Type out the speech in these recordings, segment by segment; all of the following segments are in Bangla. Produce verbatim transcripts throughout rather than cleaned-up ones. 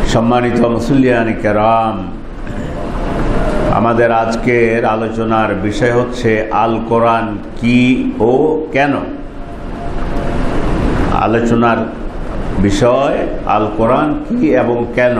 সম্মানিত মুসল্লিয়ান কেরাম, আমাদের আজকের আলোচনার বিষয় হচ্ছে আল কোরআন কি ও কেন। আলোচনার বিষয় আল কোরআন কি এবং কেন।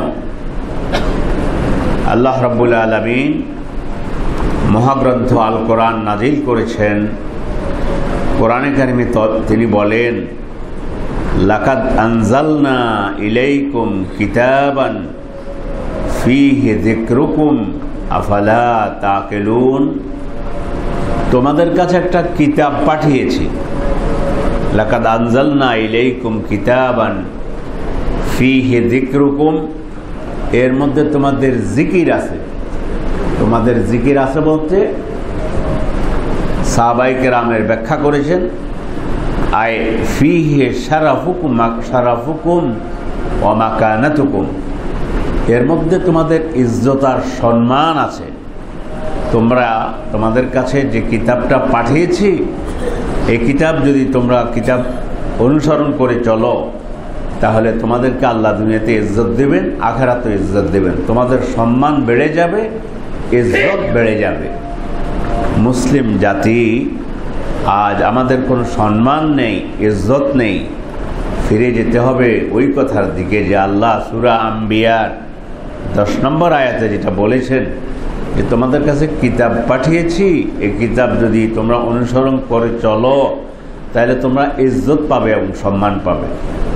আল্লাহ রাব্বুল আলামিন মহাগ্রন্থ আল কোরআন নাজিল করেছেন। কোরআনে কারিমে তিনি বলেন, লাকাদ আনজালনা ইলাইকুম কিতাবান ফীহি যিকরুকুম আফালা তাকিলুন। তোমাদের কাছে একটা কিতাব পাঠিয়েছি। লাকাদ আনজালনা ইলাইকুম কিতাবান ফীহি যিকরুকুম, এর মধ্যে তোমাদের জিকির আছে। তোমাদের জিকির আছে বলতে সাহাবায়ে কেরামের ব্যাখ্যা করেছেন, আয় ফীহি শারাফুকুম শারাফুকুম ওয়া মাকানাতুকুম, এর মধ্যে তোমাদের ইজ্জত আর সম্মান আছে। তোমরা তোমাদের কাছে যে কিতাবটা পাঠিয়েছি, এই কিতাব যদি তোমরা কিতাব অনুসরণ করে চলো, তাহলে তোমাদেরকে আল্লাহ দুনিয়াতে ইজ্জত দেবেন, আখিরাতে ইজ্জত দেবেন। তোমাদের সম্মান বেড়ে যাবে, ইজ্জত বেড়ে যাবে। মুসলিম জাতি আজ আমাদের কোনো সম্মান নেই, ইজ্জত নেই। ফিরে যেতে হবে ওই কথার দিকে যে আল্লাহ সূরা আম্বিয়ার দশ নম্বর আয়াতে যেটা বলেছেন যে তোমাদের কাছে কিতাব পাঠিয়েছি, এই কিতাব যদি তোমরা অনুসরণ করে চলো, তাহলে তোমরা ইজ্জত পাবে এবং সম্মান পাবে।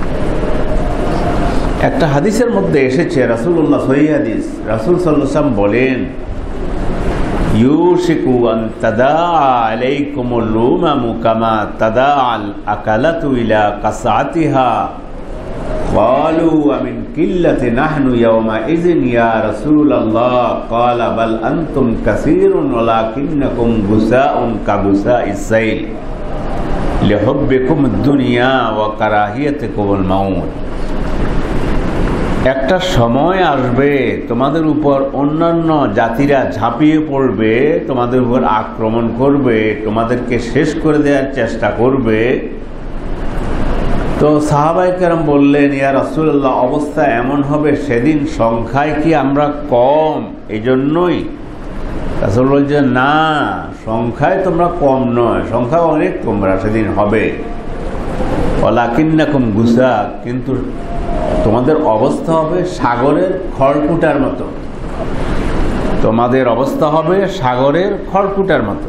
একটা হাদিসের মধ্যে এসেছে, রাসূলুল্লাহ সহিহ হাদিস, রাসূল সাল্লাল্লাহু আলাইহি ওয়াসাল্লাম বলেন, ইউশিকু আন তাদাআ আলাইকুমুল উমামু কামা তাদাআল আকালাতু ইলা কাসআতিহা। ক্বালু আমিন কিল্লাতি নাহনু ইয়াওমা ইযিন ইয়া রাসূলুল্লাহ। ক্বালা বাল আনতুম কাসীরুন ওয়ালাকিন্নাকুম গুসাউন কাগুসাইস সাইল লিহুব্বিকুমুদ দুনিয়া ওয়া কারাহিয়াতিকুমুল মাউত। একটা সময় আসবে তোমাদের উপর অন্যান্য জাতিরা ঝাঁপিয়ে পড়বে, তোমাদের উপর আক্রমণ করবে, তোমাদেরকে শেষ করে দেওয়ার চেষ্টা করবে। তো সাহাবায়ে কেরাম বললেন, ইয়া রাসূলুল্লাহ, অবস্থা এমন হবে সেদিন সংখ্যায় কি আমরা কম? এই জন্যই রাসূল বলছেন, না, সংখ্যায় তোমরা কম নয়, সংখ্যা অনেক তোমরা সেদিন হবে। ওয়ালাকিন্নাকুম গুসা, কিন্তু তোমাদের অবস্থা হবে সাগরের খড়কুটার মতো। তোমাদের অবস্থা হবে সাগরের খড়কুটার মতো।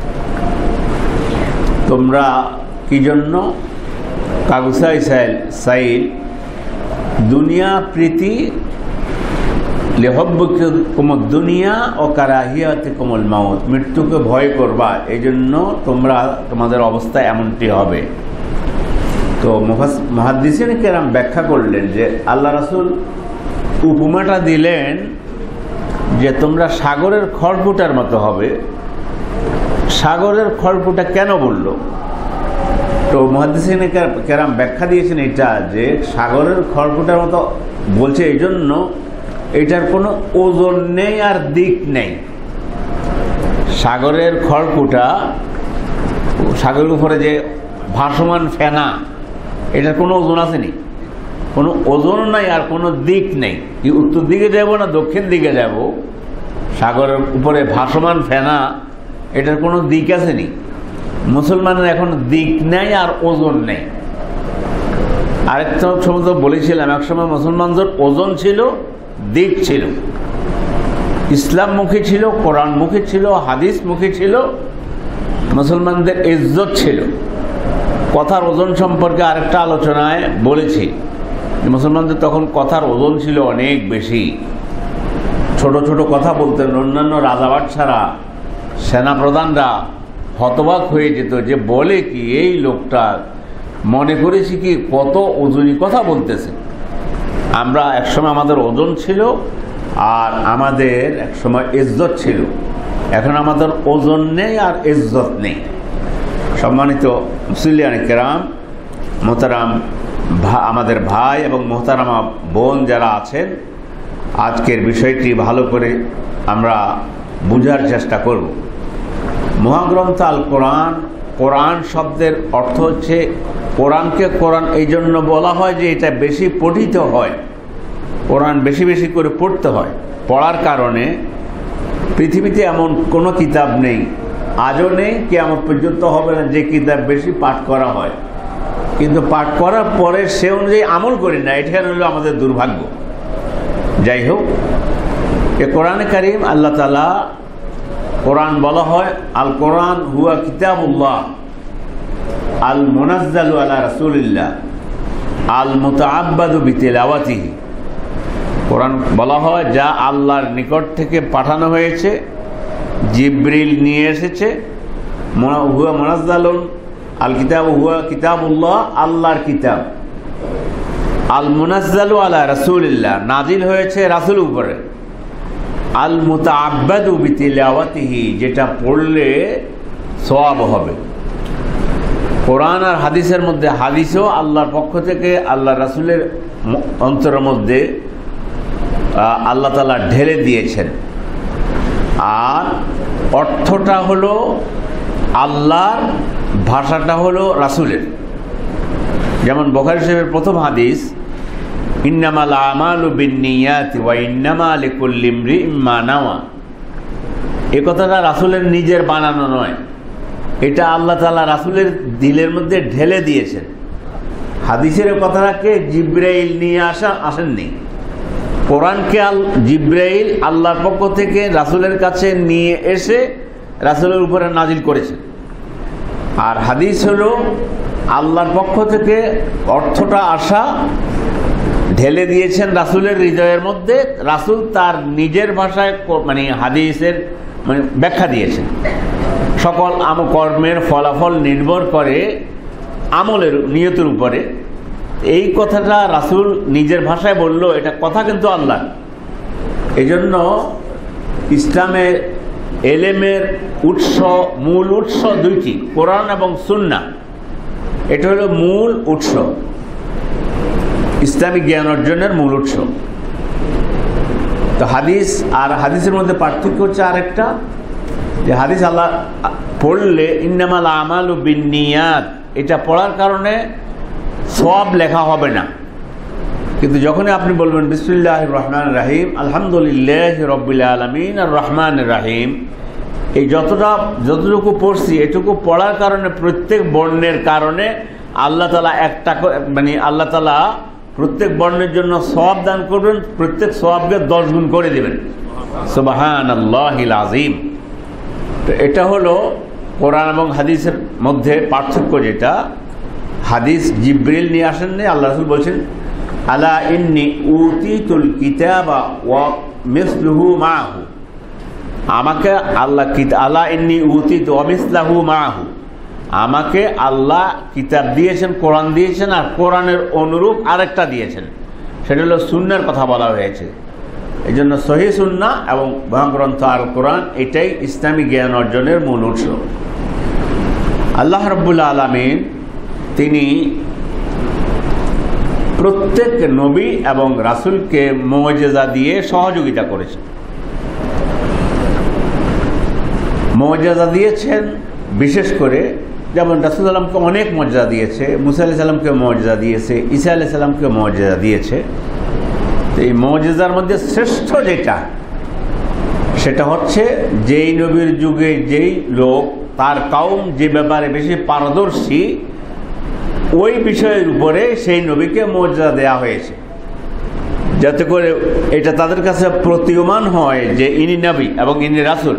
তোমরা কি জন্য? কাগুসাই সাইল, দুনিয়া প্রীতি, লিহুব্বিকুমুদ দুনিয়া ও কারাহিয়াতিকুমুল মাউত, মৃত্যুকে ভয় করবা, এই জন্য তোমরা তোমাদের অবস্থা এমনটি হবে। তো মুহাদ্দিসিন কেরাম ব্যাখ্যা করলেন যে আল্লাহ রাসূল উপমাটা দিলেন যে তোমরা সাগরের খড়কুটার মতো হবে। সাগরের খড়কুটা কেন বলল? তো মুহাদ্দিসিন কেরাম ব্যাখ্যা দিয়েছেন এটা যে সাগরের খড়কুটার মতো বলছে এই জন্য, এটার কোনো ওজন নেই আর দিক নেই। সাগরের খড়কুটা, সাগরের উপরে যে ভাসমান ফেনা, এটার কোনো ওজন আসেনি, কোনো ওজন নাই আর কোনো দিক নেই। কি উত্তর দিকে যাব না দক্ষিণ দিকে যাব? সাগরের উপরে ভাসমান ফেনা, এটার কোনো দিক আসেনি। মুসলমানের এখন দিক নেই আর ওজন নেই। আরেকটা সময় তো বলেছিলাম, একসময় মুসলমানদের ওজন ছিল, দিক ছিল, ইসলামমুখী ছিল, কোরআনমুখী ছিল, হাদিসমুখী ছিল, মুসলমানদের ইজ্জত ছিল। কথার ওজন সম্পর্কে আরেকটা আলোচনায় বলেছি, মুসলমানদের তখন কথার ওজন ছিল অনেক বেশি। ছোট ছোট কথা বলতেন, অন্যান্য রাজা বাদশারা, সেনাপ্রধানরা হতবাক হয়ে যেত যে বলে কি এই লোকটা, মনে করেছি কি কত ওজনী কথা বলতেছে। আমরা একসময় আমাদের ওজন ছিল আর আমাদের একসময় ইজ্জত ছিল, এখন আমাদের ওজন নেই আর ইজ্জত নেই। সম্মানিত মুসলিয়ান কেরাম, মোহতারাম আমাদের ভাই এবং মোহতারামা বোন যারা আছেন, আজকের বিষয়টি ভালো করে আমরা বুঝার চেষ্টা করব। মহাগ্রন্থ আল কোরআন, কোরআন শব্দের অর্থ হচ্ছে, কোরআনকে কোরআন এই জন্য বলা হয় যে এটা বেশি পঠিত হয়। কোরআন বেশি বেশি করে পড়তে হয়। পড়ার কারণে পৃথিবীতে এমন কোনো কিতাব নেই, আজও নেই, কিয়ামত পর্যন্ত হবে না, যে কিতাব বেশি পাঠ করা হয় কিন্তু পাঠ করার পরে সে অনুযায়ী আমল করি না। এটা হলো আমাদের দুর্ভাগ্য। যাই হোক, এ কোরআনে কারীম আল্লাহ তাআলা, কোরআন বলা হয় আল কোরআন হুয়া কিতাবুল্লাহ আল মুনাজ্জালু আলা রাসূলিল্লাহ আল মুতাআব্বাদু বিতিলাওয়াতিহি। কোরআন বলা হয় যা আল্লাহর নিকট থেকে পাঠানো হয়েছে, জিবরিল নিয়ে এসেছে। হুয়া মুনাজ্জালুন আল কিতাব হুয়া কিতাবুল্লাহ, আল্লাহর কিতাব। আল মুনাজ্জালু আলা রাসূলিল্লাহ, নাজিল হয়েছে রাসূল উপরে। আল মুতাআব্বাদু বিতিলাওয়াতিহি, যেটা পড়লে সওয়াব হবে। কোরআন আর হাদিসের মধ্যে, হাদিসও আল্লাহর পক্ষ থেকে আল্লাহ রাসূলের অন্তরের মধ্যে আল্লাহ তাআলা ঢেলে দিয়েছেন, আর অর্থটা হলো আল্লাহর, ভাষাটা হলো রাসূলের। যেমন বুখারী শরীফের প্রথম হাদিস, ইন্নামাল আমালু বিন্নিয়াতি ওয়া ইন্নামা লিকুল্লি ইমরিইম মা নাওয়া। এই কথাটা রাসূলের নিজের বানানো নয়, এটা আল্লাহ তাআলা রাসূলের দিলের মধ্যে ঢেলে দিয়েছেন। হাদিসের কথাটাকে জিবরাইল নিয়ে আসা আসেননি, কোরআনকে আল জিবরাইল আল্লাহর পক্ষ থেকে রাসূলের কাছে নিয়ে এসে রাসূলের উপরে নাজিল করেছেন। আর হাদিস হলো আল্লাহর পক্ষ থেকে অর্থটা আসা, ঢেলে দিয়েছেন রাসূলের হৃদয়ের মধ্যে। রাসূল তার নিজের ভাষায় মানে হাদিসের মানে ব্যাখ্যা দিয়েছেন। সকল আমকর্মের ফলাফল নির্ভর করে আমলের নিয়তের উপরে। এই কথাটা রাসূল নিজের ভাষায় বলল, এটা কথা কিন্তু আল্লাহ। এই জন্য ইসলামের এলেমের উৎস, মূল উৎস দুইটি, কোরআন এবং সুন্নাহ। এটা হলো মূল উৎস, ইসলামিক জ্ঞান অর্জনের মূল উৎস। তো হাদিস আর হাদিসের মধ্যে পার্থক্য হচ্ছে আরেকটা, যে হাদিস আল্লাহ পড়লে ইন্নামাল আমালু বিন্নিয়াত, এটা পড়ার কারণে সওয়াব লেখা হবে না। কিন্তু যখনই আপনি বলবেন বিসমিল্লাহির রহমানির রহিম আলহামদুলিল্লাহি রাব্বিল আলামিন আর রহমানির রহিম, এই যতটা যতটুকু পড়ছি এটুকু পড়ার কারণে প্রত্যেক বর্ণের কারণে আল্লাহ তাআলা একটা মানে আল্লাহ তাআলা প্রত্যেক বর্ণের জন্য সওয়াব দান করবেন, প্রত্যেক সওয়াবকে দশ গুণ করে দেবেন। সুবহানাল্লাহিল আযীম। তো এটা হলো কোরআন এবং হাদিসের মধ্যে পার্থক্য। যেটা হাদিস জিবরিল নিয়ে আসেননি, আল্লাহ রাসূল বলছেন আলা ইন্নী উতিতুল কিতাবা ওয়া মিসলুহু মাহু, আমাকে আল্লাহ আলা ইন্নী উতিতু ওয়া মিসলুহু মাহু, আমাকে আল্লাহ কিতাব দিয়েছেন, কোরআন দিয়েছেন, আর কোরআনের অনুরূপ আরেকটা দিয়েছেন, সেটা হলো সুন্নাহর কথা বলা হয়েছে। এই জন্য সহিহ সুন্নাহ এবং মহাগ্রন্থ আল কোরআন, এটাই ইসলামী জ্ঞান অর্জনের মূল উৎস। আল্লাহ রাব্বুল আলামিন তিনি প্রত্যেক নবী এবং রাসূলকে মুজিজা দিয়ে সহযোগিতা করেছেন। মুজিজা দিয়েছেন বিশেষ করে, যেমন রাসূল সাল্লাল্লাহু আলাইহি ওয়াসাল্লামকে অনেক মুজিজা দিয়েছে, মুসা আলাইহিস সালামকে মুজিজা দিয়েছে, ঈসা আলাইহিস সালামকে মুজিজা দিয়েছে। এই মুজিজার মধ্যে শ্রেষ্ঠ যেটা, সেটা হচ্ছে যেই নবীর যুগে যেই লোক, তার কওম যে ব্যাপারে বেশি পারদর্শী, ওই বিষয়ের উপরে সেই নবীকে মুজিজা দেয়া হয়েছে, যাতে করে এটা তাদের কাছে প্রতীয়মান হয় যে ইনি নবী এবং ইনি রাসূল।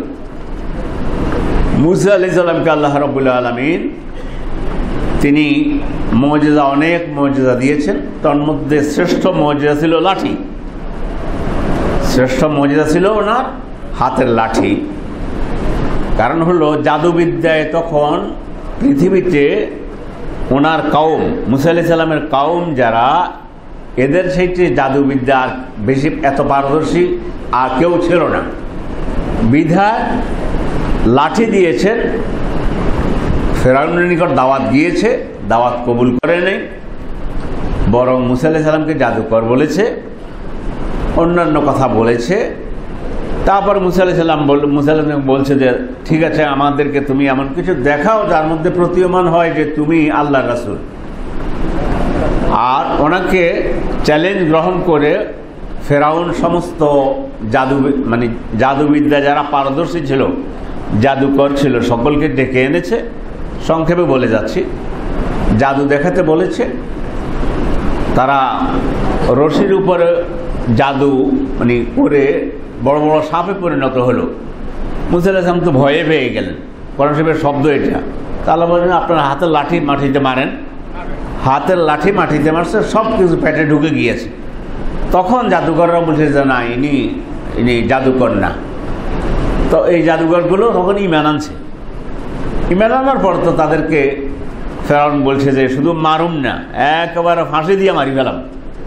মুসা আলাইহিস সালামকে আল্লাহ রাব্বুল আলামিন তিনি মুজিজা, অনেক মুজিজা দিয়েছেন। তার মধ্যে শ্রেষ্ঠ মুজিজা ছিল লাঠি, শ্রেষ্ঠ মুজিজা ছিল ওনার হাতের লাঠি। কারণ হলো জাদুবিদ্যায় তখন পৃথিবীতে ওনার কওম, মুসা আলাইহিস সালামের কওম যারা, এদের সেইটি জাদুবিদ্যা আর বেশি এত পারদর্শী আর কেউ ছিল না। বিধায় লাঠি দিয়েছেন, ফেরাউনের নিকট দাওয়াত গিয়েছে, দাওয়াত কবুল করে নেই, বরং মুসা আলাইহিস সালামকে জাদুকর বলেছে, অন্যান্য কথা বলেছে। তারপর মুসা আলাইহিস সালাম বল মুসা আলাইহিস সালাম বলছে যে ঠিক আছে, আমাদেরকে তুমি এমন কিছু দেখাও যার মধ্যে প্রতীয়মান হয় যে তুমি আল্লাহর রাসূল। আর ওনাকে চ্যালেঞ্জ গ্রহণ করে ফেরাউন সমস্ত জাদু মানে জাদুবিদ্যা যারা পারদর্শী ছিল, জাদুকর ছিল, সকলকে ডেকে এনেছে। সংক্ষেপে বলে যাচ্ছি, জাদু দেখাতে বলেছে। তারা রশির উপরে জাদু মানে করে বড় বড় সাপে পরিণত হলো। মুসা আলাইহিস সালাম তো ভয়ে পেয়ে গেলেন, কোরআন শরীফের শব্দ এটা। তাহলে বলেন আপনার হাতের লাঠি মাটিতে মারেন, হাতের লাঠি মাটিতে মারছে, সব কিছু পেটে ঢুকে গিয়েছে। তখন জাদুকররা বলছে যে না, ইনি ইনি জাদুকর না। তো এই জাদুকরগুলো তখন ইমান আনছে। ইমান আনার পর তো তাদেরকে ফেরাউন বলছে যে শুধু মারুম না, একেবারে ফাঁসি দিয়ে মারি ফেলাম।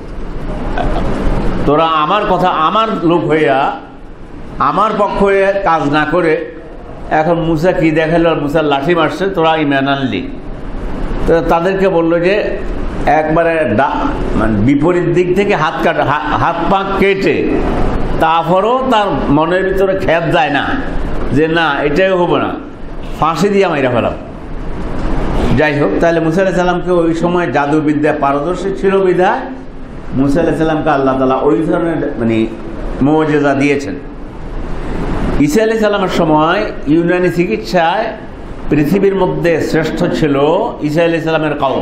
তোরা আমার কথা, আমার লোক হইয়া, আমার পক্ষ হয়ে কাজ না করে এখন মুসা কি দেখালো, মুসার লাঠি মারছে, তোরা ইমান আনলি। তো তাদেরকে বললো যে একবারে মানে বিপরীত দিক থেকে হাত কাটা, হাত পা কেটে, তারপরও তার মনের ভিতরে খেদ যায় না যে না এটাই হবো না, ফাঁসি দিয়ে মাইরা ফেলাম। যাই হোক, তাহলে মুসা আলাইহিস সালামকে ওই সময় জাদুবিদ্যা পারদর্শী ছিল বিধায় মুসা আলাইহিস সালামকে আল্লাহ তাআলা ওই ধরনের মানে মুজিজা দিয়েছেন। ঈসা আলাইহিস সালামের সময় ইউনানি চিকিৎসায় পৃথিবীর মধ্যে শ্রেষ্ঠ ছিল ঈসা আলাইহিস সালামের কওম।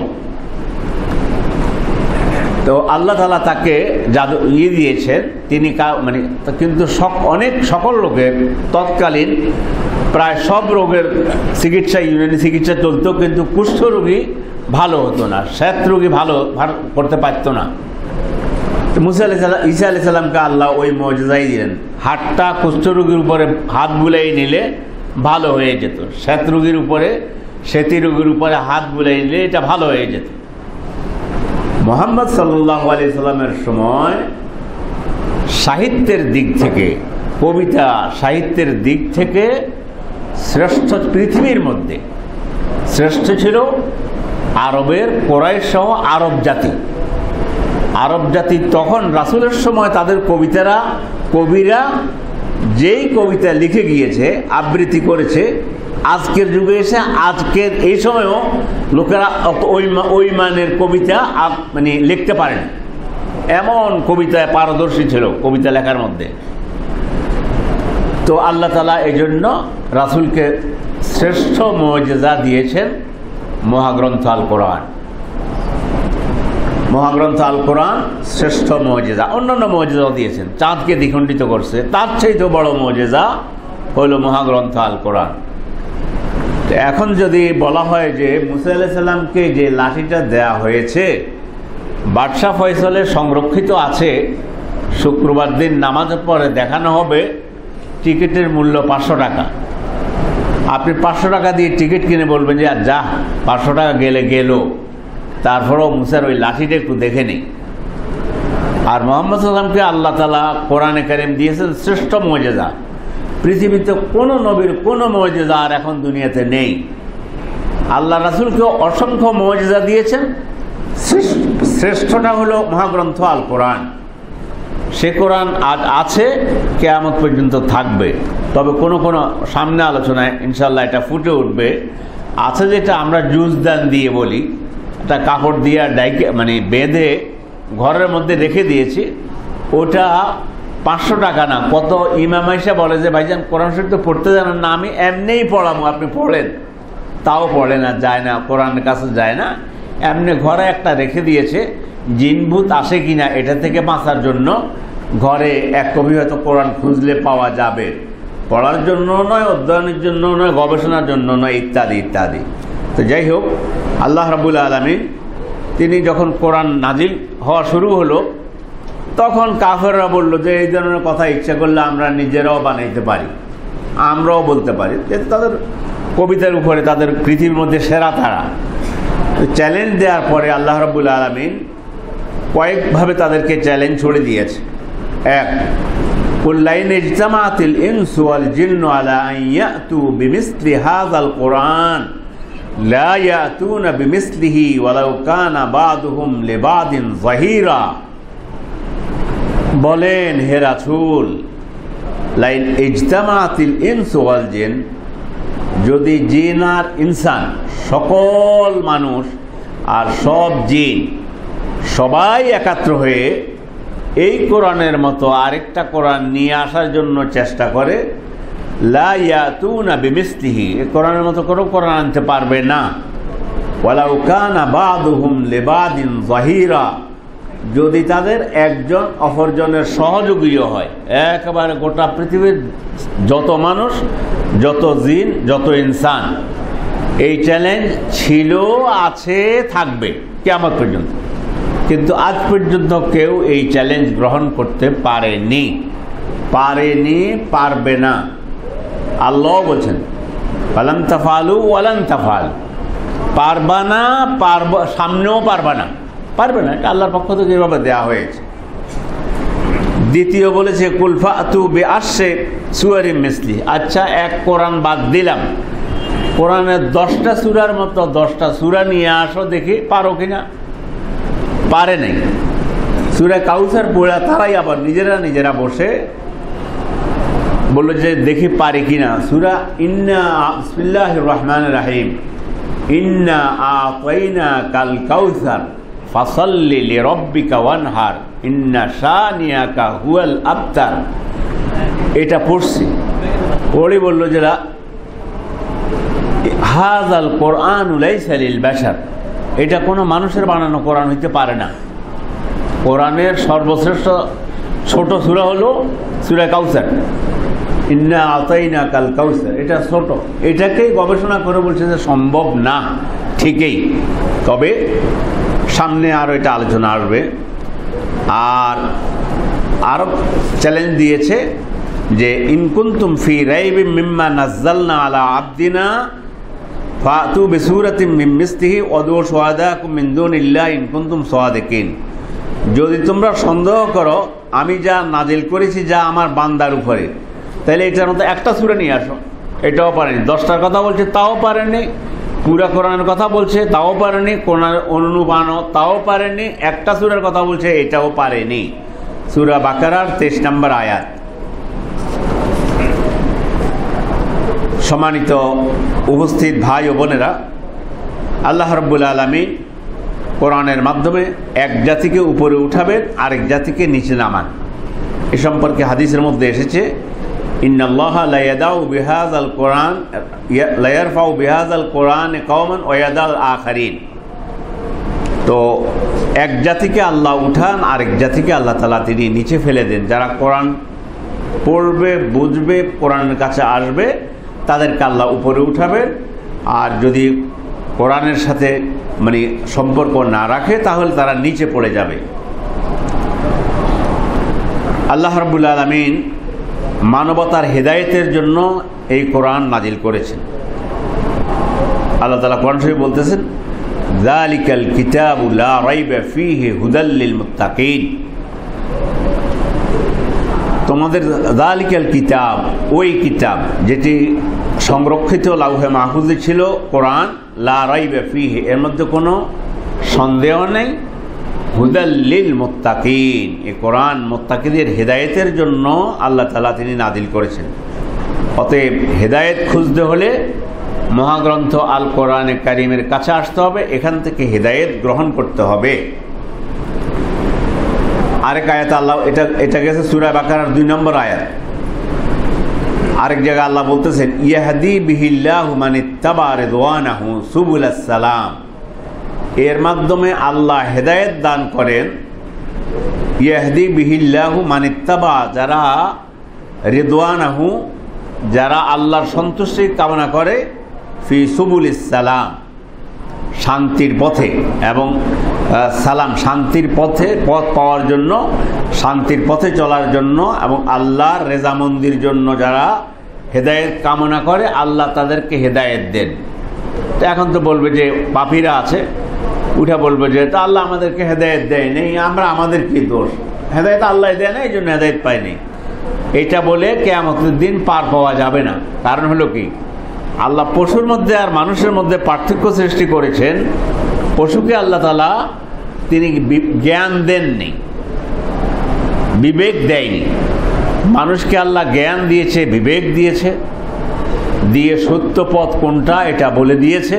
তো আল্লাহ তাআলা তাকে জাদু ইয়ে দিয়েছেন, তিনি মানে কিন্তু অনেক সকল লোকের তৎকালীন প্রায় সব রোগের চিকিৎসা ইউনানি চিকিৎসা চলতো, কিন্তু কুষ্ঠ রোগী ভালো হতো না, শ্বেত রোগী ভালো করতে পারতো না। মুসা আলাইহিস সালাম ঈসা আলাইহিস সালামকে আল্লাহ ওই মুজিজাই দিলেন, হাতটা কুষ্ঠ রোগীর উপরে হাত বুলাই নিলে ভালো হয়ে যেত, শ্বেত রোগীর উপরে শ্বেতি রোগীর উপরে হাত বুলাই নিলে এটা ভালো হয়ে যেত। মুহাম্মদ সাল্লাল্লাহু আলাইহি সাল্লামের সময় সাহিত্যের দিক থেকে, কবিতা সাহিত্যের দিক থেকে শ্রেষ্ঠ পৃথিবীর মধ্যে শ্রেষ্ঠ ছিল আরবের কুরাইশ সহ আরব জাতি। আরব জাতি তখন রাসূলের সময় তাদের কবিতারা, কবিরা যেই কবিতা লিখে গিয়েছে, আবৃত্তি করেছে, আজকের যুগে এসে আজকের এই সময়েও লোকেরা ওই ওই মানের কবিতা মানে লিখতে পারেন, এমন কবিতায় পারদর্শী ছিল কবিতা লেখার মধ্যে। তো আল্লাহ তাআলা এই জন্য রাসূলকে শ্রেষ্ঠ মুজিজা দিয়েছেন মহাগ্রন্থ আল কোরআন। মহাগ্রন্থ আল কোরআন শ্রেষ্ঠ মুজিজা। অন্যান্য মুজিজাও দিয়েছেন, চাঁদকে দ্বিখণ্ডিত করছে, তার চাইতেও বড় মুজিজা হইল মহাগ্রন্থ আল কোরআন। এখন যদি বলা হয় যে মুসা আলাইহিস সালামকে যে লাঠিটা দেয়া হয়েছে বাদশাহ ফয়সলে সংরক্ষিত আছে, শুক্রবার দিন নামাজের পরে দেখানো হবে, টিকিটের মূল্য পাঁচশো টাকা। আপনি পাঁচশো টাকা দিয়ে টিকিট কিনে বলবেন যে আর যা পাঁচশো টাকা গেলে গেল, তারপরেও মুসার ওই লাঠিটা একটু দেখে নেই। আর মুহাম্মদ সাল্লাল্লাহু আলাইহি ওয়াসাল্লামকে আল্লাহ তাআলা কোরআনে কারীম দিয়েছেন শ্রেষ্ঠ মুজিজা। পৃথিবীতে কোনো নবীর কোনো মুজিজা আর এখন দুনিয়াতে নেই। আল্লাহ রাসূলকে অসংখ্য মুজিজা দিয়েছেন, শ্রেষ্ঠটা হলো মহাগ্রন্থ আল কোরআন। সে কোরআন আজ আছে, কিয়ামত পর্যন্ত থাকবে। তবে কোনো কোনো সামনে আলোচনায় ইনশাআল্লাহ এটা ফুটে উঠবে। আছে যেটা আমরা জুজদান দিয়ে বলি, একটা কাপড় দিয়ে ডাইকে মানে বেঁধে ঘরের মধ্যে রেখে দিয়েছি, ওটা পাঁচশো টাকা না, কত ইমাম আয়েশা বলে যে ভাইজান কোরআন শরীফ তো পড়তে জানেন না, আমি এমনিই পড়াবো, আপনি পড়েন। তাও পড়ে না, যায় না, কোরআনের কাছে যায় না, এমনি ঘরে একটা রেখে দিয়েছে। জিনভূত আসে কিনা এটা থেকে বাঁচার জন্য ঘরে এক কপি হয়তো কোরআন খুঁজলে পাওয়া যাবে, পড়ার জন্য নয়, অধ্যয়নের জন্য নয়, গবেষণার জন্য নয়, ইত্যাদি ইত্যাদি। তো যাই হোক, আল্লাহ রাব্বুল আলামিন তিনি যখন কোরআন নাজিল হওয়া শুরু হলো তখন কাফেররা বলল যে এই ধরনের কথা ইচ্ছা করলে আমরা নিজেরাও বানাইতে পারি, আমরাও বলতে পারি। যেহেতু তাদের কবিতার উপরে তাদের পৃথিবীর মধ্যে সেরা তারা। চ্যালেঞ্জ দেওয়ার পরে আল্লাহ রাব্বুল আলামিন কয়েকভাবে তাদেরকে চ্যালেঞ্জ ছড়ে দিয়েছে। এক, কুল লাইন ইজতামাআতিল ইনসু ওয়াল জিন্নু আলা আন ইয়াতু বিমিসলি হাযাল কুরআন লা ইয়াতুনা বিমিসলিহি ওয়ালাউ কানা বাদুহুম লিবাদিন যাহিরা। বলেন হে রাসূল, লাইন ইজতামাআতিল ইনসু ওয়াল জিন, যদি জিন আর ইনসান সকল মানুষ আর সব জিন সবাই একাত্র হয়ে এই কোরআনের মতো আরেকটা কোরআন নিয়ে আসার জন্য চেষ্টা করে, লা ইয়াতুনা বিমিসলিহি, এই কোরআনের মতো কোনো কোরআন আনতে পারবে না। ওয়ালাউ কানা বাদুহুম লিবাদিন যাহিরা, যদি তাদের একজন অপরজনের সহযোগীও হয়, একেবারে গোটা পৃথিবীর যত মানুষ, যত জিন, যত ইনসান, এই চ্যালেঞ্জ ছিল, আছে, থাকবে কিয়ামত পর্যন্ত। কিন্তু আজ পর্যন্ত কেউ এই চ্যালেঞ্জ গ্রহণ করতে পারেনি, পারেনি, পারবে না। আল্লাহ বলছেন ফালাম তাফালু ওয়ালান তাফাল, পারবা না, পারব, সামনেও পারবা না, পারবে না। এটা আল্লাহর পক্ষ থেকে এভাবে দেওয়া হয়েছে। দ্বিতীয় বলেছে কুলফা তু বে আসছে সুয়ারি মিসলি, আচ্ছা এক কোরআন বাদ দিলাম, কোরআনের দশটা সূরার মতো দশটা সূরা নিয়ে আসো দেখি পারো কিনা। পারে নাই। সূরা কাউসার পড়া তারাই আবার নিজেরা নিজেরা বসে বলল যে দেখি পারি কিনা। সূরা ইন্না বিসমিল্লাহির রহমানির রহিম, ইন্না আতাইনা কাল কাউসার ফাসাল্লি লিরাব্বিকা ওয়ানহার ইন্না শানিয়াকা হুয়াল আবতার, এটা পড়ছি। পড়ি বলল যে হাযাল কোরআনু লাইসা লিল বাশার, এটা কোনো মানুষের বানানো কোরআন হইতে পারে না। কোরআনের সর্বশ্রেষ্ঠ ছোট সূরা হলো সূরা কাউসার, ইন্না আতাইনা কাল কাউসার, এটা ছোট। এটাকেই গবেষণা করে বলছে যে সম্ভব না, ঠিকই, তবে সামনে আরও এটা আলোচনা আসবে। আর আরও চ্যালেঞ্জ দিয়েছে যে ইন কুনতুম ফি রাইবিম মিম্মা নাযালনা আলা আবদিনা ফাতু বিসূরাতিন মিন মিসলিহি ওয়াদু শুহাদাকুম মিন দুনিল্লাহি ইন কুনতুম সাদিকিন, যদি তোমরা সন্দেহ করো আমি যা নাজিল করেছি যা আমার বান্দার উপরে, তাহলে এটার মতো একটা সূরা নিয়ে আসো। এটাও পারেনি। দশটার কথা বলছে তাও পারেনি, পুরা কোরআনের কথা বলছে তাও পারেনি, কোরআনের অনুরূপ আনো তাও পারেনি, একটা সূরার কথা বলছে এটাও পারেনি। সূরা বাকারার তেইশ নম্বর আয়াত। সম্মানিত উপস্থিত ভাই ও বোনেরা, আল্লাহ রাব্বুল আলামিন কোরআনের মাধ্যমে এক জাতিকে উপরে উঠাবেন, আরেক জাতিকে নিচে নামান। এ সম্পর্কে হাদিসের মধ্যে এসেছে ইন্নাল্লাহা লা ইয়াদাউ বিহাযাল কোরআন লা ইয়ারফাউ বিহাযাল কোরআন কওমান ওয়া ইয়াদাল আখারিন। তো এক জাতিকে আল্লাহ উঠান, আরেক জাতিকে আল্লাহ তাআলা তিনি নিচে ফেলে দেন। যারা কোরআন পড়বে, বুঝবে, কোরআনের কাছে আসবে, তাদেরকে আল্লাহ উপরে উঠাবেন। আর যদি কোরআনের সাথে মানে সম্পর্ক না রাখে তাহলে তারা নিচে পড়ে যাবে। আল্লাহ রাব্বুল আলামিন মানবতার হেদায়েতের জন্য এই কোরআন নাজিল করেছেন। আল্লাহ তাআলা কোরআন শরীফে বলতেছেন যালিকাল কিতাবু লা রাইবা ফীহি হুদাল লিল মুত্তাকিন, তোমাদের যালিকাল কিতাব, ওই কিতাব যেটি সংরক্ষিত লাউহে মাহফুজে ছিল কোরআন, লা রাইবা ফীহি, এর মধ্যে কোনো সন্দেহ নেই, হুদাল লিল মুত্তাকিন, এই কোরআন মুত্তাকিদের হেদায়েতের জন্য আল্লাহ তাআলা তিনি নাজিল করেছেন। অতএব হেদায়েত খুঁজতে হলে মহাগ্রন্থ আল কোরআনে কারিমের কাছে আসতে হবে, এখান থেকে হেদায়েত গ্রহণ করতে হবে। আরেক আয়াত আল্লাহ, এটা এটা গেছে সূরা বাকারার দুই নম্বর আয়াত। আরেক জায়গায় আল্লাহ বলতেছেন ইয়াহদি বিহিল্লাহু মানিত্তাবা রিদওয়ানাহু সুবুলাস সালাম, এর মাধ্যমে আল্লাহ হেদায়েত দান করেন। ইয়াহদি বিহিল্লাহু মানিত্তাবা, যারা রিদওয়ানাহু, যারা আল্লাহর সন্তুষ্টি কামনা করে, ফি সুবুলিস সালাম, শান্তির পথে, এবং সালাম শান্তির পথে, পথ পাওয়ার জন্য, শান্তির পথে চলার জন্য, এবং আল্লাহর রেজামন্দির জন্য যারা হেদায়েত কামনা করে আল্লাহ তাদেরকে হেদায়েত দেন। তো এখন তো বলবে যে পাপীরা আছে, উঠে বলবে যে তা আল্লাহ আমাদেরকে হেদায়েত দেয় নেই, আমরা আমাদের কি দোষ, হেদায়েত আল্লাহ দেয় না এই জন্য হেদায়েত পাইনি। এটা বলে কিয়ামতের দিন পার পাওয়া যাবে না। কারণ হলো কি, আল্লাহ পশুর মধ্যে আর মানুষের মধ্যে পার্থক্য সৃষ্টি করেছেন। পশুকে আল্লাহ তাআলা তিনি জ্ঞান দেননি, বিবেক দেয়নি। মানুষকে আল্লাহ জ্ঞান দিয়েছে, বিবেক দিয়েছে, দিয়ে সত্য পথ কোনটা এটা বলে দিয়েছে।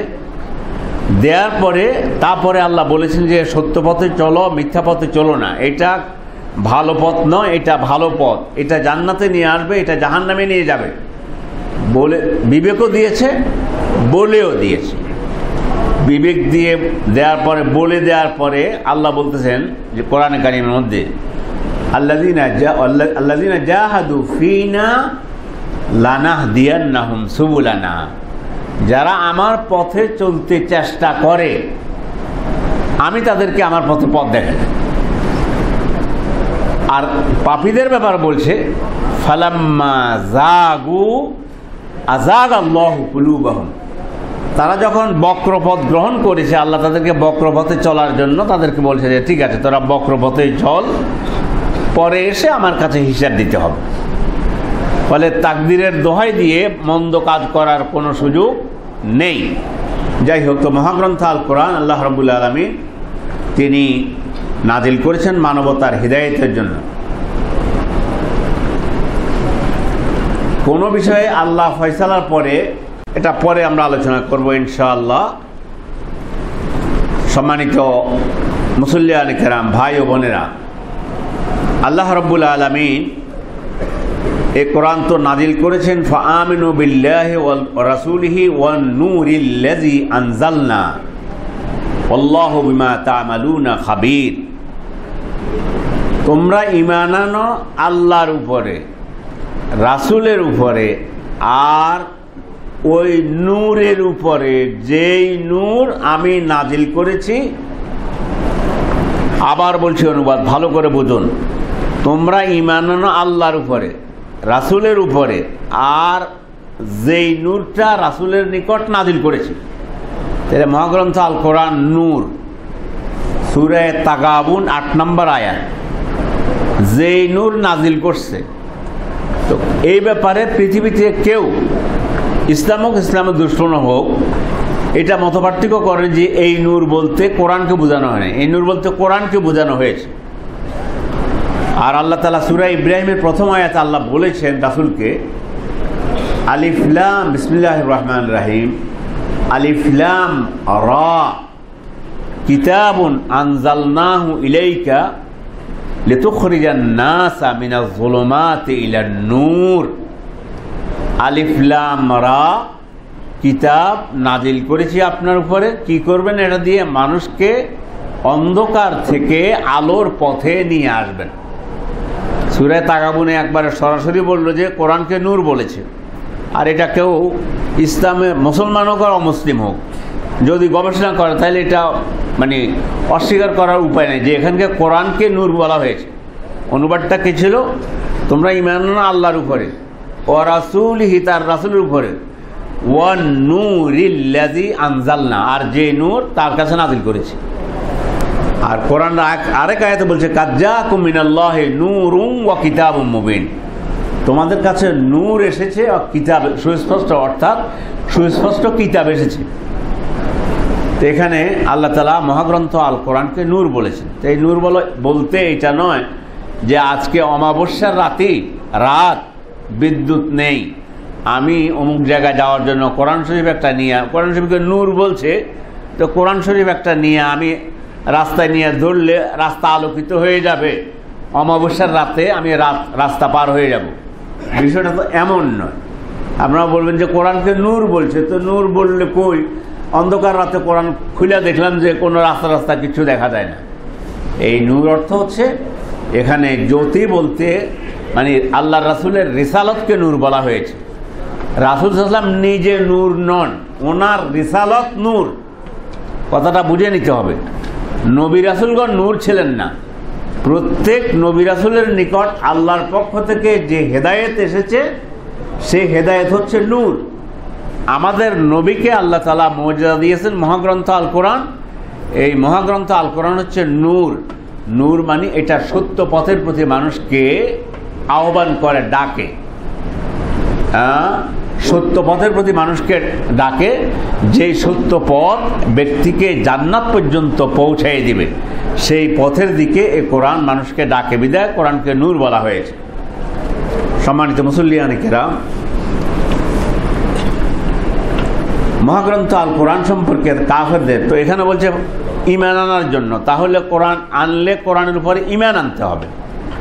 দেওয়ার পরে তারপরে আল্লাহ বলেছেন যে সত্য পথে চলো, মিথ্যা পথে চলো না। এটা ভালো পথ নয়, এটা ভালো পথ, এটা জান্নাতে নিয়ে আসবে, এটা জাহান্নামে নিয়ে যাবে বলে বিবেকও দিয়েছে, বলেও দিয়েছে। বিবেক দিয়ে দেওয়ার পরে, বলে দেওয়ার পরে আল্লাহ বলতেছেন যে কোরআনে কারিমের মধ্যে, আল্লাযীনা আল্লাযীনা জাহাদু ফীনা লানাহদিয়ান্নাহুম সুবুলানা, যারা আমার পথে চলতে চেষ্টা করে আমি তাদেরকে আমার পথে পথ দেখাই। আর পাপীদের ব্যাপার বলছে, ফালাম্মা যাগু আযাগাল্লাহু কুলুবাহুম, তারা যখন বক্রপথ গ্রহণ করেছে, আল্লাহ তাদেরকে বক্রপথে চলার জন্য তাদেরকে বলছে যে ঠিক আছে তোরা বক্রপথেই চল, পরে এসে আমার কাছে হিসাব দিতে হবে। ফলে তাকদীরের দোহাই দিয়ে মন্দ কাজ করার কোনো সুযোগ নেই। যাই হোক, তো মহাগ্রন্থ আল কোরআন আল্লাহ রাব্বুল আলামিন তিনি নাজিল করেছেন মানবতার হিদায়াতের জন্য। কোনো বিষয়ে আল্লাহ ফয়সালার পরে, এটা পরে আমরা আলোচনা করব ইনশাআল্লাহ। সম্মানিত মুসল্লিয়ান কিরাম, ভাই ও বোনেরা, আল্লাহ রাব্বুল আলামিন এই কোরআন তো নাজিল করেছেন, ফাআমিনু বিল্লাহি ওয়া রাসূলিহি ওয়ান নূরিল্লাযী আনজালনা আল্লাহু বিমা তা'মালুনা খাবীর। তোমরা ঈমান আনো আল্লাহর উপরে, রাসূলের উপরে, আর ওই নূরের উপরে, যেই নূর আমি নাজিল করেছি। আবার বলছি, অনুবাদ ভালো করে বুঝুন, তোমরা ঈমান আনো আল্লাহর উপরে, রাসূলের উপরে, আর যেই নূরটা রাসূলের নিকট নাজিল করেছি। তাহলে মহাগ্রন্থ আল কোরআন নূর, সূরা তাগাবুন আট নম্বর আয়াত, যেই নূর নাজিল করছে। তো এই ব্যাপারে পৃথিবীতে কেউ, ইসলাম হোক ইসলামের দুশ্মন হোক, এটা মতপার্থক্য করেন যে এই নূর বলতে কোরআনকে বোঝানো হয় না, এই নূর বলতে কোরআনকে বোঝানো হয়েছে। আর আল্লাহ তাআলা সূরা ইব্রাহিমের প্রথম আয়াত আল্লাহ বলেছেন রাসূলকে, আলিফ লাম বিসমিল্লাহির রহমানির রহিম, আলিফ লাম রা কিতাবুন আনজালনাহু ইলাইকা লিতুখরিজান নাসা মিনাজ যুলুমাতি ইলান নূর। আলিফ লাম রা, কিতাব নাজিল করেছি আপনার উপরে, কি করবেন এটা দিয়ে? মানুষকে অন্ধকার থেকে আলোর পথে নিয়ে আসবেন। সূরা তাগাবুনে একবারে সরাসরি বললো যে কোরআনকে নূর বলেছে। আর এটা কেউ ইসলামে মুসলমান হোক আর অমুসলিম হোক যদি গবেষণা করে, তাহলে এটা মানে অস্বীকার করার উপায় নেই যে এখানকে কোরআনকে নূর বলা হয়েছে। অনুবাদটা কি ছিল? তোমরা ঈমান আনো আল্লাহর উপরে, ও রাসূলিহি, তার রাসূলের উপরে, ওয়ান নূরিল্লাযী আনজালনা, আর যে নূর তার কাছে নাজিল করেছি। আর কোরআন আরেক আয়াতে বলছে, কাদ জাআকুম মিনাল্লাহি নূরুন ওয়া কিতাবুম মুবিন, তোমাদের কাছে নূর এসেছে, কিতাব সুস্পষ্ট, অর্থাৎ সুস্পষ্ট কিতাব এসেছে। তো এখানে আল্লাহ তাআলা মহাগ্রন্থ আল কোরআনকে নূর বলেছেন। তো এই নূর বলতে এটা নয় যে আজকে অমাবস্যার রাতে রাত বিদ্যুৎ নেই, আমি অমুক জায়গায় যাওয়ার জন্য কোরআন শরীফ একটা নিয়ে, কোরআন শরীফকে নূর বলছে, তো কোরআন শরীফ একটা নিয়ে আমি রাস্তায় নিয়ে দৌড়লে রাস্তা আলোকিত হয়ে যাবে, অমাবস্যার রাতে আমি রাস্তা পার হয়ে যাব। বিষয়টা তো এমন নয়। আপনারা বলবেন যে কোরআনকে নূর বলছে, তো নূর বললে কই, অন্ধকার রাতে কোরআন খুলে দেখলাম যে কোনো রাস্তা রাস্তা কিছু দেখা যায় না। এই নূর অর্থ হচ্ছে এখানে জ্যোতি বলতে মানে আল্লাহ রাসূলের রিসালতকে নূর বলা হয়েছে। রাসূল সাল্লাল্লাহু আলাইহি ওয়াসাল্লাম নিজে নূর নন, ওনার রিসালত নূর, কথাটা বুঝে নিতে হবে। নবী রাসূলগণ নূর ছিলেন না। প্রত্যেক নবী রাসূলের নিকট আল্লাহর পক্ষ থেকে যে হেদায়েত এসেছে সেই হেদায়েত হচ্ছে নূর। আমাদের নবীকে আল্লাহ তাআলা মুজিজা দিয়েছেন মহাগ্রন্থ আল কোরআন। এই মহাগ্রন্থ আল কোরআন হচ্ছে নূর। নূর মানে এটা সত্য পথের প্রতি মানুষকে আহ্বান করে, ডাকে, সত্য পথের প্রতি মানুষকে ডাকে, যেই সত্য পথ ব্যক্তিকে জান্নাত পর্যন্ত পৌঁছাই দিবে, সেই পথের দিকে এই কোরআন মানুষকে ডাকে, বিদায় কোরআনকে নূর বলা হয়েছে। সম্মানিত মুসল্লিয়ান কিরাম, মহাগ্রন্থ আল কোরআন সম্পর্কে কাফেরদের তো এখানে বলছে ঈমান আনার জন্য, তাহলে কোরআন আনলে কোরআনের উপরে ঈমান আনতে হবে।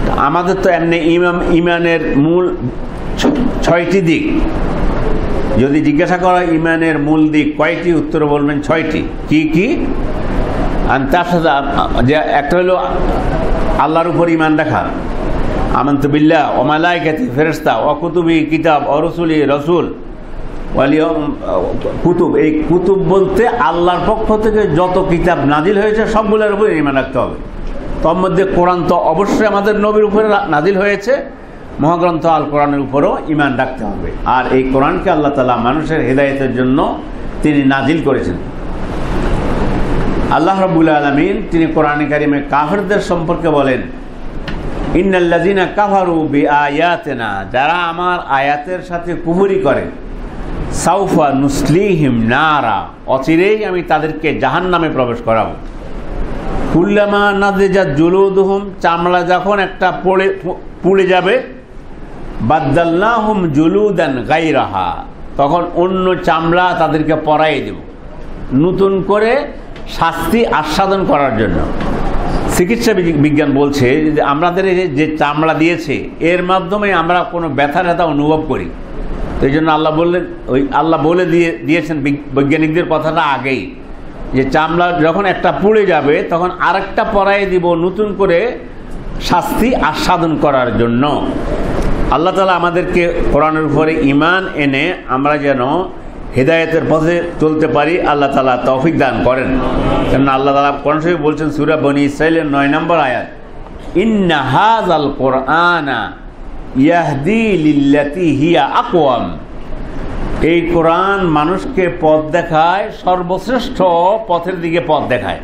আমাদের তো এমনি ইমাম ইমানের মূল ছয়টি দিক। যদি জিজ্ঞাসা করা ইমানের মূল দিক কয়টি, উত্তর বলবেন ছয়টি। কি কি? আর তার সাথে যে একটা হলো আল্লাহর উপর ইমান রাখা, আমানতু বিল্লাহ ওয়া মালাইকাতি ফেরেশতা ওয়া কুতুবি কিতাব ওয়া রসুলি রসুল ওয়ালিয়ম কুতুব। এই কুতুব বলতে আল্লাহর পক্ষ থেকে যত কিতাব নাজিল হয়েছে সবগুলোর উপর ইমান রাখতে হবে। তোর মধ্যে কোরআন তো অবশ্যই আমাদের নবীর উপরে নাজিল হয়েছে, মহাগ্রন্থ আল কোরআনের উপরও ইমান রাখতে হবে। আর এই কোরআনকে আল্লাহ তাআলা মানুষের হেদায়েতের জন্য তিনি নাজিল করেছেন। আল্লাহ রাব্বুল আলামিন তিনি কোরআনে কারিমে কাফেরদের সম্পর্কে বলেন, ইন্নাল্লাযিনা কাফারু বিআয়াতিনা, যারা আমার আয়াতের সাথে কুফরি করে, সাউফা নুসলিহিম নারা, অচিরেই আমি তাদেরকে জাহান্নামে প্রবেশ করাবো। কুল্লামা নাদিজাত জুলুদুহুম, চামড়া যখন একটা পড়ে পুড়ে যাবে, বাদদালনাহুম জুলুদান গায়রাহা, তখন অন্য চামড়া তাদেরকে পরাই দেব, নতুন করে শাস্তি আস্বাদন করার জন্য। চিকিৎসা বিজ্ঞান বলছে যে আমাদের যে চামড়া দিয়েছে এর মাধ্যমে আমরা কোনো ব্যথা ব্যথা অনুভব করি। তো এই জন্য আল্লাহ বললেন, ওই আল্লাহ বলে দিয়ে দিয়েছেন বৈজ্ঞানিকদের কথাটা আগেই, যে চামড়া যখন একটা পুড়ে যাবে তখন আরেকটা পরাই দিব নতুন করে শাস্তি আস্বাদন করার জন্য। আল্লাহ তাআলা আমাদেরকে কোরআনের উপরে ঈমান এনে আমরা যেন হেদায়েতের পথে চলতে পারি, আল্লাহ তাআলা তৌফিক দান করেন। কেননা আল্লাহ তাআলা কোরআন শরীফে বলছেন সূরা বনী ইসরাঈলের নয় নম্বর আয়াত, ইন্না হাযাল কোরআনা ইয়াহদি লিল্লাতি হিয়া আকওয়াম, এই কোরআন মানুষকে পথ দেখায়, সর্বশ্রেষ্ঠ পথের দিকে পথ দেখায়।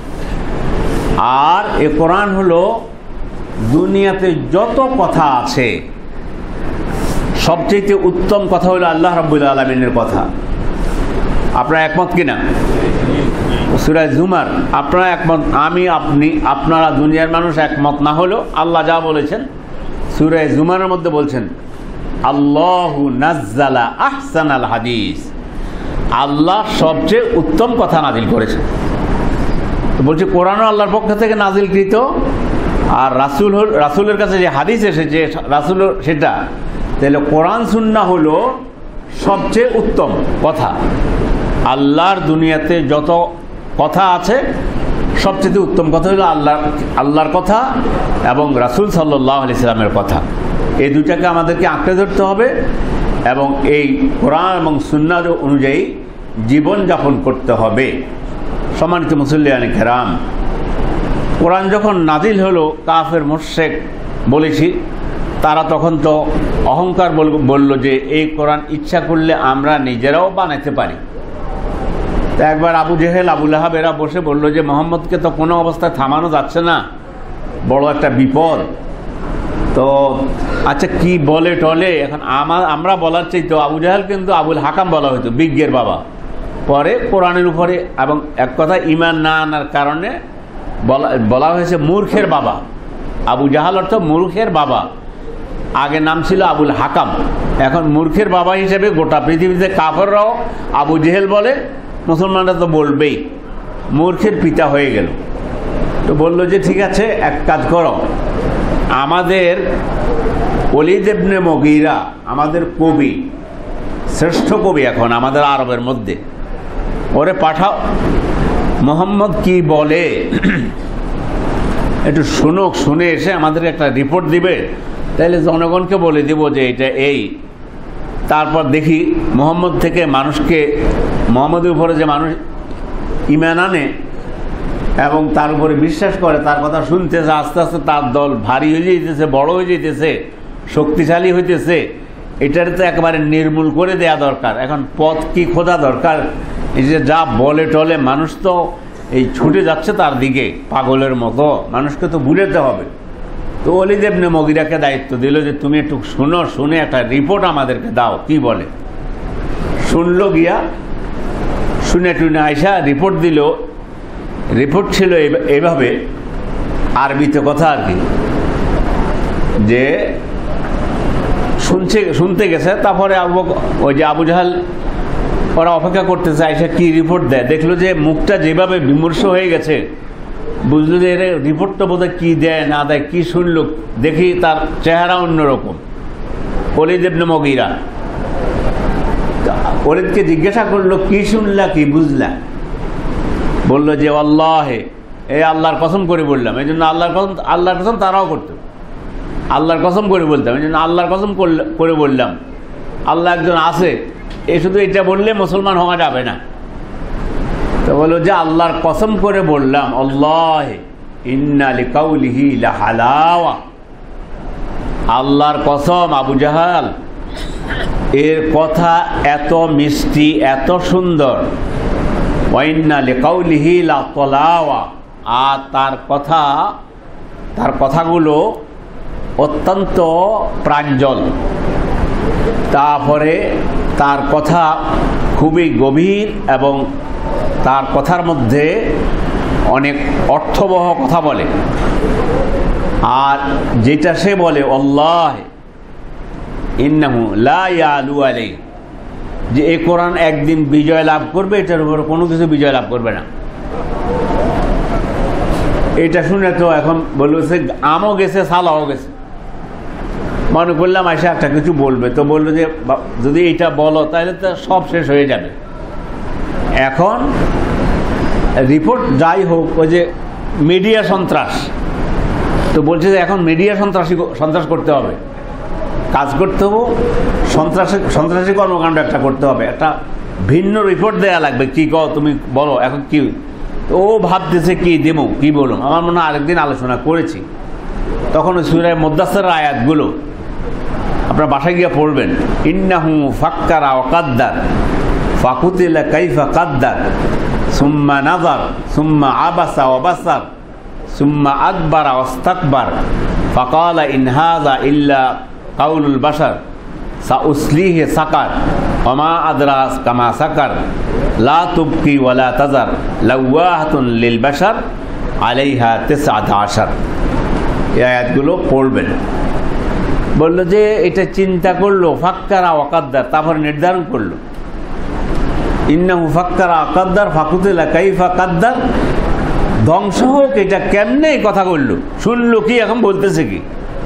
আর এই কোরআন হলো দুনিয়াতে যত কথা আছে সবচেয়ে উত্তম কথা হলো আল্লাহ রাব্বুল আলামিনের কথা। আপনারা একমত কিনা? সূরা জুমার আপনারা একমত, আমি আপনি আপনারা দুনিয়ার মানুষ একমত না হলো আল্লাহ যা বলেছেন সূরা জুমারের মধ্যে বলছেন, আল্লাহু নাজ্জালা আহসানাল হাদিস, আল্লাহ সবচেয়ে উত্তম কথা নাজিল করেছেন। তো বলছে কোরআনও আল্লাহর পক্ষ থেকে নাজিলকৃত, আর রাসূল রাসূলের কাছে যে হাদিস এসেছে রাসূল সেটা, তাহলে কোরআন সুন্নাহ হলো সবচেয়ে উত্তম কথা। আল্লাহর দুনিয়াতে যত কথা আছে সবচেয়ে উত্তম কথা হলো আল্লাহ আল্লাহর কথা এবং রাসূল সাল্লাল্লাহু আলাইহি সাল্লামের কথা। এই দুটাকে আমাদেরকে আঁকড়ে ধরতে হবে এবং এই কোরআন এবং সুন্নাহ অনুযায়ী জীবন যাপন করতে হবে। সম্মানিত মুসল্লিয়ানে কেরাম, কোরআন যখন নাজিল হলো কাফের মুশরিক বলেছি, তারা তখন তো অহংকার বলল যে এই কোরআন ইচ্ছা করলে আমরা নিজেরাও বানাতে পারি। তা একবার আবু জেহেল আবু লাহাব এরা বসে বলল যে মোহাম্মদকে তো কোনো অবস্থায় থামানো যাচ্ছে না, বড় একটা বিপদ। তো আচ্ছা কি বলে টলে, এখন আমার আমরা বলার চাইতো আবু জাহেল কিন্তু আবুল হাকাম বলা হতো, বিজ্ঞের বাবা। পরে কোরআনের উপরে এবং এক কথা ঈমান না আনার কারণে বলা বলা হয়েছে মূর্খের বাবা। আবু জাহাল অর্থ মূর্খের বাবা, আগে নাম ছিল আবুল হাকাম, এখন মূর্খের বাবা হিসেবে গোটা পৃথিবীতে কাফেররাও আবু জেহেল বলে, মুসলমানরা তো বলবেই, মূর্খের পিতা হয়ে গেল। তো বলল যে ঠিক আছে, এক কাজ করো, আমাদের ওলীদ ইবনে মুগীরা আমাদের কবি, শ্রেষ্ঠ কবি এখন আমাদের আরবের মধ্যে, ওরে পাঠাও, মোহাম্মদ কি বলে একটু শুনুক, শুনে এসে আমাদের একটা রিপোর্ট দিবে, তাইলে জনগণকে বলে দিব যে এটা এই। তারপর দেখি মোহাম্মদ থেকে মানুষকে, মোহাম্মদের উপরে যে মানুষ ঈমান আনে এবং তার উপরে বিশ্বাস করে, তার কথা শুনতেছে, আস্তে আস্তে তার দল ভারী হয়ে যেতেছে, বড় হয়ে যেতেছে, শক্তিশালী হইতেছে, এটার তো একেবারে নির্মূল করে দেয়া দরকার। এখন পথ কি খোঁজা দরকার, এই যে যা বলে টলে মানুষ তো এই ছুটে যাচ্ছে তার দিকে পাগলের মতো, মানুষকে তো বুঝাতে হবে। তো ওলীদ ইবনে মুগীরাকে দায়িত্ব দিল যে তুমি একটু শুনো, শুনে একটা রিপোর্ট আমাদেরকে দাও, কি বলে। শুনলো গিয়া, শুনে টুনে আইসা রিপোর্ট দিল। রিপোর্ট ছিল এইভাবে, আরবিতে কথা আর কি, যে শুনছে শুনতে গেছে, তারপরে আবু ওই যে আবু জাহেল ওরা অপেক্ষা করতেছে, আইসা কি রিপোর্ট দেয়। দেখলো যে মুখটা যেভাবে বিমর্ষ হয়ে গেছে, বুঝলো যে এর রিপোর্টটা বোধহয় কী দেয় না দেয়, কী শুনল, দেখি তার চেহারা অন্যরকম। ওলীদ ইবনে মুগীরা ওলীদকে জিজ্ঞাসা করলো, কি শুনলা, কি বুঝলা? বললো যে আল্লাহে, এই আল্লাহর কসম করে বললাম। এই জন্য আল্লাহর কসম, আল্লাহর কসম তারাও করতো, আল্লাহর কসম করে বলতাম, এই জন্য আল্লাহর কসম করে বললাম আল্লাহ একজন আছে। এ শুধু এটা বললে মুসলমান হওয়া যাবে না। তো বললো যে আল্লাহর কসম করে বললাম, আল্লাহে ইন্না লিকাউলিহি লাহালাওয়া, আল্লাহর কসম আবু জাহাল, এর কথা এত মিষ্টি, এত সুন্দর। ওয়াইন্না লিকাউলিহি লাতলাওয়া, আর তার কথা, তার কথাগুলো অত্যন্ত প্রাঞ্জল। তারপরে তার কথা খুবই গভীর এবং তার কথার মধ্যে অনেক অর্থবহ কথা বলে। আর যেটা সে বলে আল্লাহ ইন্নাহু লা ইয়ালু আলাই, যে এই কোরআন একদিন বিজয় লাভ করবে, এটার উপর কোনো কিছু বিজয় লাভ করবে না। এটা শুনে তো এখন বলছে আমও গেছে, সালাও গেছে। মনে করলাম আয়সা একটা কিছু বলবে, তো বললো যে যদি এটা বলো তাহলে তো সব শেষ হয়ে যাবে। এখন রিপোর্ট যাই হোক, ওই যে মিডিয়া সন্ত্রাস, তো বলছে যে এখন মিডিয়া সন্ত্রাসী সন্ত্রাস করতে হবে, কাজ করতে হবে, সন্ত্রাসী সন্ত্রাসী কর্মকাণ্ড একটা করতে হবে, একটা ভিন্ন রিপোর্ট দেয়া লাগবে। কি কও তুমি বলো এখন কি? ও ভাবতেছে কি দেবো, কি বলুন। আমার মনে হয় আরেকদিন আলোচনা করেছি, তখন ওই সূরা মুদ্দাসসিরের আয়াতগুলো আপনার বাসায় গিয়ে পড়বেন। ইন্নাহু ফাক্কারা ওয়া কাদ্দার ফাকুতিলা কাইফা কাদ্দার সুম্মা নাযার সুম্মা আবাসা ওয়া বাসার সুম্মা আদবারা ওয়াস্তাকবার ফাকালা ইন হাযা ইল্লা কাউলুল বাশার সাউসলিহি সাকার ওয়া মা আদরাস কামা সাকার লা তুবকি ওয়া লা তাজার লাওয়াহাতুন লিল বাশার আলাইহা তিসআত আশার। এই আয়াতগুলো পড়বেন। বললো যে এটা চিন্তা করলো, ফাক্কারা ওয়া কাদ্দার, তারপর নির্ধারণ করলো ইন্নাহু ফাক্কারা ওয়া কাদ্দার ফাকুতিলা কাইফা কাদ্দার, ধ্বংস হোক, এটা কেমনে কথা বললো, শুনলো কি, এখন বলতেছে কি।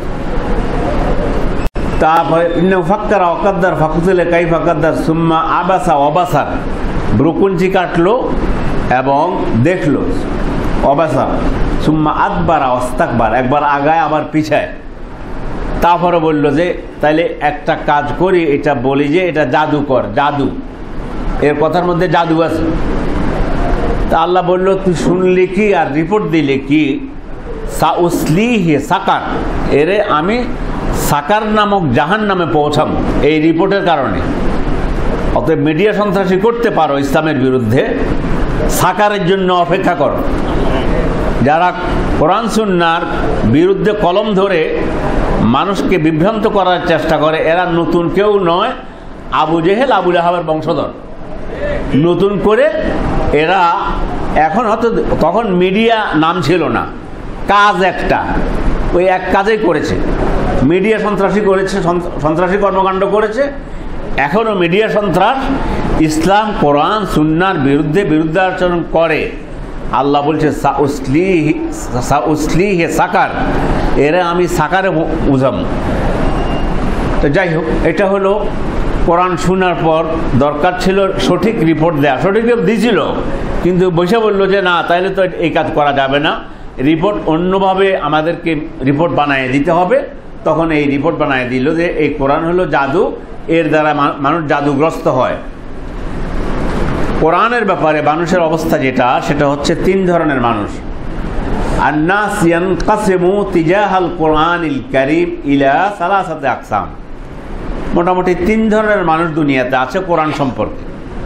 তারপরে ইন্নাহু ফাক্কারা ওয়া কাদ্দার ফাকুতিলা কাইফা কাদ্দার সুম্মা আবাসা ওয়া বাসার, ব্রুকুঞ্চি কাটলো এবং দেখলো, অবাসা সুম্মা আদবারা ওয়াস্তাকবার, একবার আগায় আবার পিছায়। তারপরে বলল যে তাইলে একটা কাজ করি, এটা বলি যে এটা জাদুকর, জাদু, এর কথার মধ্যে জাদু আছে। তা আল্লাহ বলল তুই শুনলি কি আর রিপোর্ট দিলে কি? সাউসলিহি সাকার, এরে আমি সাকার নামক জাহান নামে পৌঁছাবো এই রিপোর্টের কারণে। অতএব মিডিয়া সন্ত্রাসী করতে পারো ইসলামের বিরুদ্ধে, সাকারের জন্য অপেক্ষা করো। যারা কোরআন সুন্নাহর বিরুদ্ধে কলম ধরে মানুষকে বিভ্রান্ত করার চেষ্টা করে, এরা নতুন কেউ নয়, আবু জেহেল আবু লাহাবের বংশধর। নতুন করে এরা এখন হয়তো, তখন মিডিয়া নাম ছিল না, কাজ একটা, ওই এক কাজেই করেছে, মিডিয়া সন্ত্রাসী করেছে, সন্ত্রাসী কর্মকাণ্ড করেছে। এখনও মিডিয়া সন্ত্রাস ইসলাম কোরআন সুন্নাহর বিরুদ্ধে বিরুদ্ধাচরণ করে। আল্লাহ বলছে সাউসলিহি সাউসলিহি সাকার, এরা আমি সাকারে বুঝাবো। তো যাই হোক, এটা হলো কোরআন শোনার পর দরকার ছিল সঠিক রিপোর্ট দেওয়া, সঠিক রিপোর্ট দিয়েছিল, কিন্তু বসে বললো যে না, তাইলে তো এই কাজ করা যাবে না, রিপোর্ট অন্যভাবে আমাদেরকে রিপোর্ট বানিয়ে দিতে হবে। তখন এই রিপোর্ট বানিয়ে দিল যে এই কোরআন হলো জাদু, এর দ্বারা মানুষ জাদুগ্রস্ত হয়। কোরআনের ব্যাপারে মানুষের অবস্থা যেটা, সেটা হচ্ছে তিন ধরনের মানুষ। আন্নাস ইয়ানকাসিমু তিজাহাল কোরআনিল কারীম ইলা সালাসাতি আকসাম, মোটামুটি তিন ধরনের মানুষ দুনিয়াতে আছে কোরআন সম্পর্কে।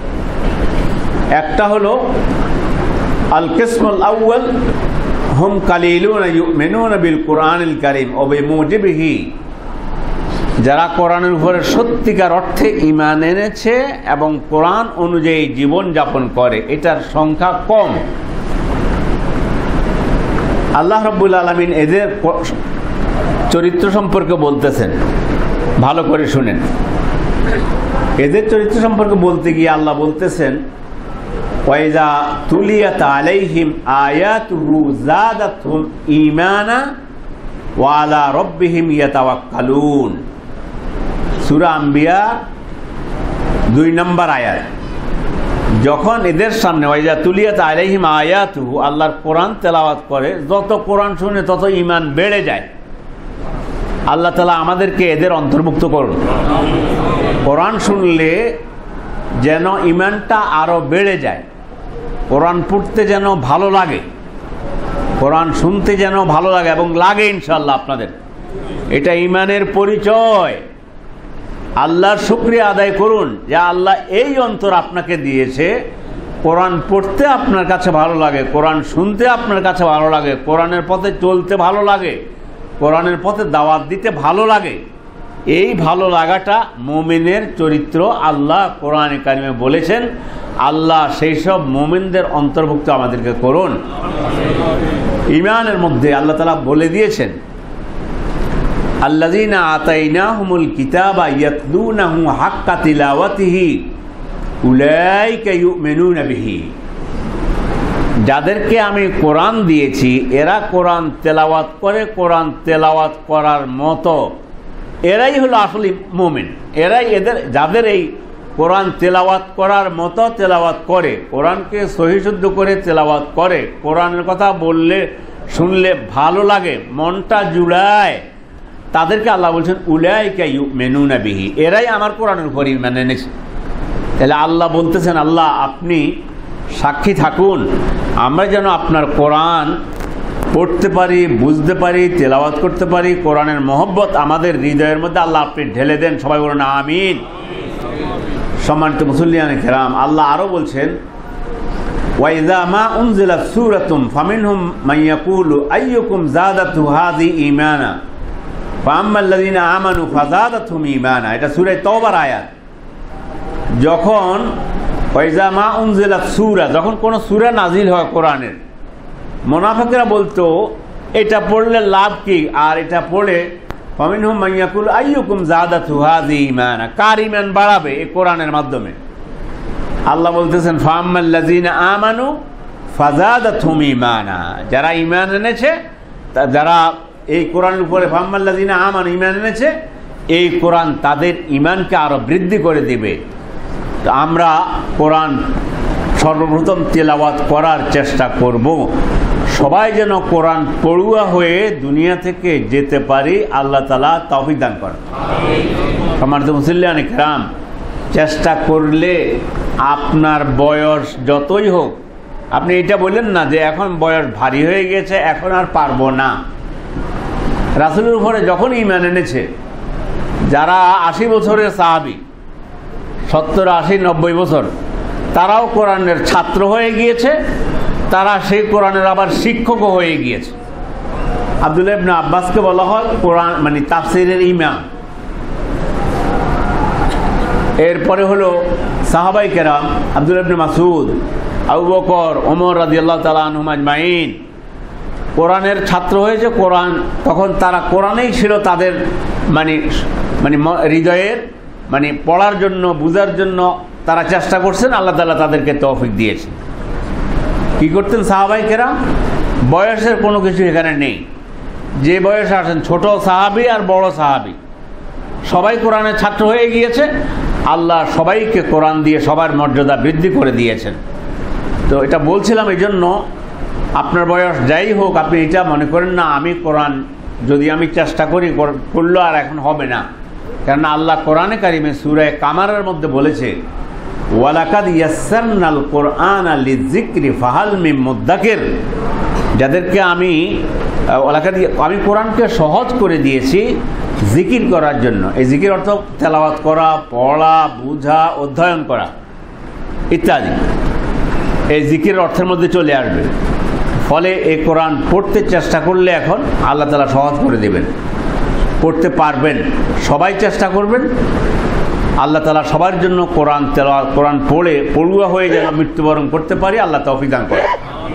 একটা হলো আল কিসমুল আউয়াল হুম কালিলুনা ইউমিনুনা বিল কোরআনিল কারীম ওয়া বিমুজিবিহি, যারা কোরআনের উপরে সত্যিকার অর্থে ঈমান এনেছে এবং কোরআন অনুযায়ী জীবন যাপন করে, এটার সংখ্যা কম। আল্লাহ রাব্বুল আলামিন এদের চরিত্র সম্পর্কে বলতেছেন, ভালো করে শুনেন। এদের চরিত্র সম্পর্কে বলতে গিয়ে আল্লাহ বলতেছেন ওয়াইজা তুলিয়াত আলাইহিম আয়াতুহু যাদাতহুম ঈমানা ওয়া আলা রাব্বিহিম ইয়াতাওয়াক্কালুন। সূরা আম্বিয়া দুই নম্বর আয়াত। যখন এদের সামনে ওয়াইজা তুলিয়াত আলাইহিম আয়াতুহু, আল্লাহর কোরআন তেলাওয়াত করে, যত কোরআন শুনে তত ঈমান বেড়ে যায়। আল্লাহ তাআলা আমাদেরকে এদের অন্তর্ভুক্ত করুন। কোরআন শুনলে যেন ঈমানটা আরো বেড়ে যায়, কোরআন পড়তে যেন ভালো লাগে, কোরআন শুনতে যেন ভালো লাগে এবং লাগে ইনশাআল্লাহ আপনাদের। এটা ঈমানের পরিচয়। আল্লাহর শুকরিয়া আদায় করুন যে আল্লাহ এই অন্তর আপনাকে দিয়েছে, কোরআন পড়তে আপনার কাছে ভালো লাগে, কোরআন শুনতে আপনার কাছে ভালো লাগে, কোরআনের পথে চলতে ভালো লাগে, কোরআনের পথে দাওয়াত দিতে ভালো লাগে। এই ভালো লাগাটা মুমিনের চরিত্র। আল্লাহ কোরআনে কারিমে বলেছেন, আল্লাহ সেই সব মুমিনদের অন্তর্ভুক্ত আমাদেরকে করুন। ঈমানের মধ্যে আল্লাহ তাআলা বলে দিয়েছেন, আল্লাযীনা আতাইনাহুমুল কিতাবা ইয়াতলুনাহু হাক্কা তিলাওয়াতিহি উলাইকা ইউমিনুনা বিহি। যাদেরকে আমি কোরআন দিয়েছি এরা কোরআন তেলাওয়াত করে, কোরআন তেলাওয়াত করার মতো, এরাই হলো আসলে মুমিন। এরাই এদের যাদের এই কোরআন তেলাওয়াত করার মতো তেলাওয়াত করে, কোরআনকে সহিশুদ্ধ করে তেলাওয়াত করে, কোরআনের কথা বললে শুনলে ভালো লাগে, মনটা জুড়ায়, তাদেরকে আল্লাহ বলছেন উলাইকা ইউমিনুনা বিহি, এরাই আমার কোরআনের উপর ঈমান এনেছে। তাহলে আল্লাহ বলতেছেন, আল্লাহ আপনি সাক্ষী থাকুন, আমরা যেন আপনার কোরআন পড়তে পারি, বুঝতে পারি, তেলাওয়াত করতে পারি, কোরআনের মহব্বত আমাদের হৃদয়ের মধ্যে আল্লাহ আপনি ঢেলে দেন। সবাই বলুন আমিন। সম্মানিত মুসল্লিয়ানে কেরাম, আল্লাহ আরও বলছেন, ওয়াইযা মা উনজিলাত সূরাতুম ফামিনহুম মান ইয়াকুলু আইয়ুকুম যাদাতহু হাযি ঈমানা ফাআম্মাল্লাযীনা আমানু ফাযাদাতহুম ঈমানা। এটা সূরা তাওবার আয়াত। যখন ওয়াইযা মা উনজিলাত সূরা, যখন কোনো সূরা নাজিল হয় কোরআনের, মুনাফিকরা বলতো এটা পড়লে লাভ কি, আর এটা পড়ে ফামিনহুম মান ইয়াকুলু আইয়ুকুম যাদাতহু হাযি ঈমানা, কার ঈমান বাড়াবে এই কোরআনের মাধ্যমে। আল্লাহ বলতেছেন ফাআম্মাল্লাযীনা আমানু ফাযাদাতহুম ঈমানা, যারা ঈমান এনেছে, যারা এই কোরআনের উপরে ফাআম্মাল্লাযীনা আমানু ঈমান এনেছে, এই কোরআন তাদের ঈমানকে আরো বৃদ্ধি করে দিবে। তো আমরা কোরআন সর্বপ্রথম তেলাওয়াত করার চেষ্টা করব, সবাই যেন কোরআন পড়ুয়া হয়ে দুনিয়া থেকে যেতে পারি। আল্লাহ তাআলা তৌফিক দান করেন। সম্মানিত মুসল্লিয়ানে কেরাম, চেষ্টা করলে আপনার বয়স যতই হোক, আপনি এটা বললেন না যে এখন বয়স ভারী হয়ে গেছে, এখন আর পারবো না। রাসূলের উপরে যখন ঈমান এনেছে যারা আশি বছরের সাহাবী, সত্তর আশি নব্বই বছর, তারাও কোরআনের ছাত্র হয়ে গিয়েছে, তারা সেই কোরআনের আবার শিক্ষকও হয়ে গিয়েছে। আব্দুল্লাহ ইবনে আব্বাসকে বলা হয় কোরআন মানে তাফসীরের ইমাম। এরপরে হলো সাহাবায়ে কেরাম, আব্দুল্লাহ ইবনে মাসউদ, আবু বকর, ওমর রাদিয়াল্লাহু তাআলা আনহুম আজমাইন কোরআনের ছাত্র হয়েছে। কোরআন তখন তারা কোরআনেই ছিল তাদের মানে মানে হৃদয়ের মানে পড়ার জন্য, বুঝার জন্য তারা চেষ্টা করছেন। আল্লাহ তাআলা তাদেরকে তৌফিক দিয়েছেন। কি করতেন সাহাবায়ে কেরাম? বয়সের কোনো কিছু এখানে নেই, যে বয়সে আসেন, ছোট সাহাবী আর বড় সাহাবী সবাই কোরআনের ছাত্র হয়ে গিয়েছে। আল্লাহ সবাইকে কোরআন দিয়ে সবার মর্যাদা বৃদ্ধি করে দিয়েছেন। তো এটা বলছিলাম এই জন্য, আপনার বয়স যাই হোক, আপনি এটা মনে করেন না আমি কোরআন যদি আমি চেষ্টা করি করলো আর এখন হবে না। কেননা আল্লাহ কোরআনে কারিমে সূরা কামারের মধ্যে বলেছে, ওয়ালাকাদ ইয়াসসারনাল কোরআনা লিযিকরি ফাহাল মিন মুদ্দাকির, যাদেরকে আমি ওয়ালাকাদ আমি কোরআনকে সহজ করে দিয়েছি জিকির করার জন্য। এই জিকির অর্থ তেলাওয়াত করা, পড়া, বুঝা, অধ্যয়ন করা ইত্যাদি, এই জিকির অর্থের মধ্যে চলে আসবে। ফলে এই কোরআন পড়তে চেষ্টা করলে এখন আল্লাহ তাআলা সহজ করে দেবেন, পড়তে পারবেন। সবাই চেষ্টা করবেন, আল্লাহ তাআলা সবার জন্য কোরআন তেলাওয়াত, কোরআন পড়ে পড়ুয়া হয়ে যেন মৃত্যুবরণ করতে পারি, আল্লাহ তৌফিক দান করেন।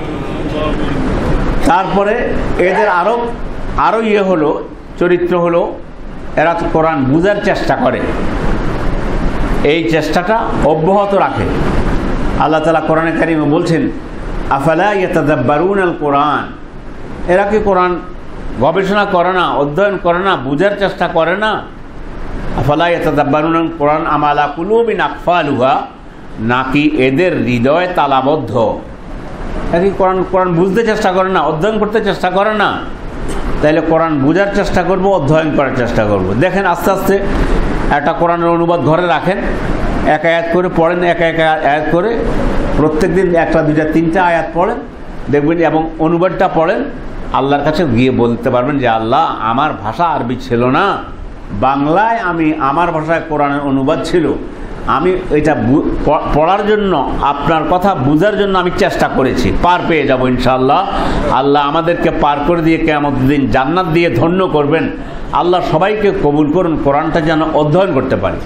তারপরে এদের আরও আরও ইয়ে হলো, চরিত্র হলো, এরা কোরআন বুঝার চেষ্টা করে, এই চেষ্টাটা অব্যাহত রাখে। আল্লাহ তাআলা কোরআনে কারিমে বলছেন, আফালা ইয়াতাদাব্বারুনাল কোরআন, এরা কি কোরআন গবেষণা করে না, অধ্যয়ন করে না, বুঝার চেষ্টা করে না? আফালা ইয়াতাদাব্বারুনাল কোরআন আম আলা কুলুবিন আকফালুহা, নাকি এদের হৃদয় তালাবদ্ধ? এরা কি কোরআন কোরআন বুঝতে চেষ্টা করে না, অধ্যয়ন করতে চেষ্টা করে না? তাইলে কোরআন বোঝার চেষ্টা করব, অধ্যয়ন করার চেষ্টা করব। দেখেন আস্তে আস্তে একটা কোরআনের অনুবাদ ঘরে রাখেন, এক আয়াত করে পড়েন, এক এক আয়াত করে প্রত্যেক দিন একটা দুইটা তিনটা আয়াত পড়েন, দেখবেন, এবং অনুবাদটা পড়েন। আল্লাহর কাছে গিয়ে বলতে পারবেন যে আল্লাহ, আমার ভাষা আরবি ছিল না, বাংলায় আমি আমার ভাষায় কোরআনের অনুবাদ ছিল, আমি এটা পড়ার জন্য, আপনার কথা বুঝার জন্য আমি চেষ্টা করেছি, পার পেয়ে যাব ইনশাআল্লাহ। আল্লাহ আমাদেরকে পার করে দিয়ে কিয়ামতের দিন জান্নাত দিয়ে ধন্য করবেন। আল্লাহ সবাইকে কবুল করুন, কোরআনটা যেন অধ্যয়ন করতে পারি,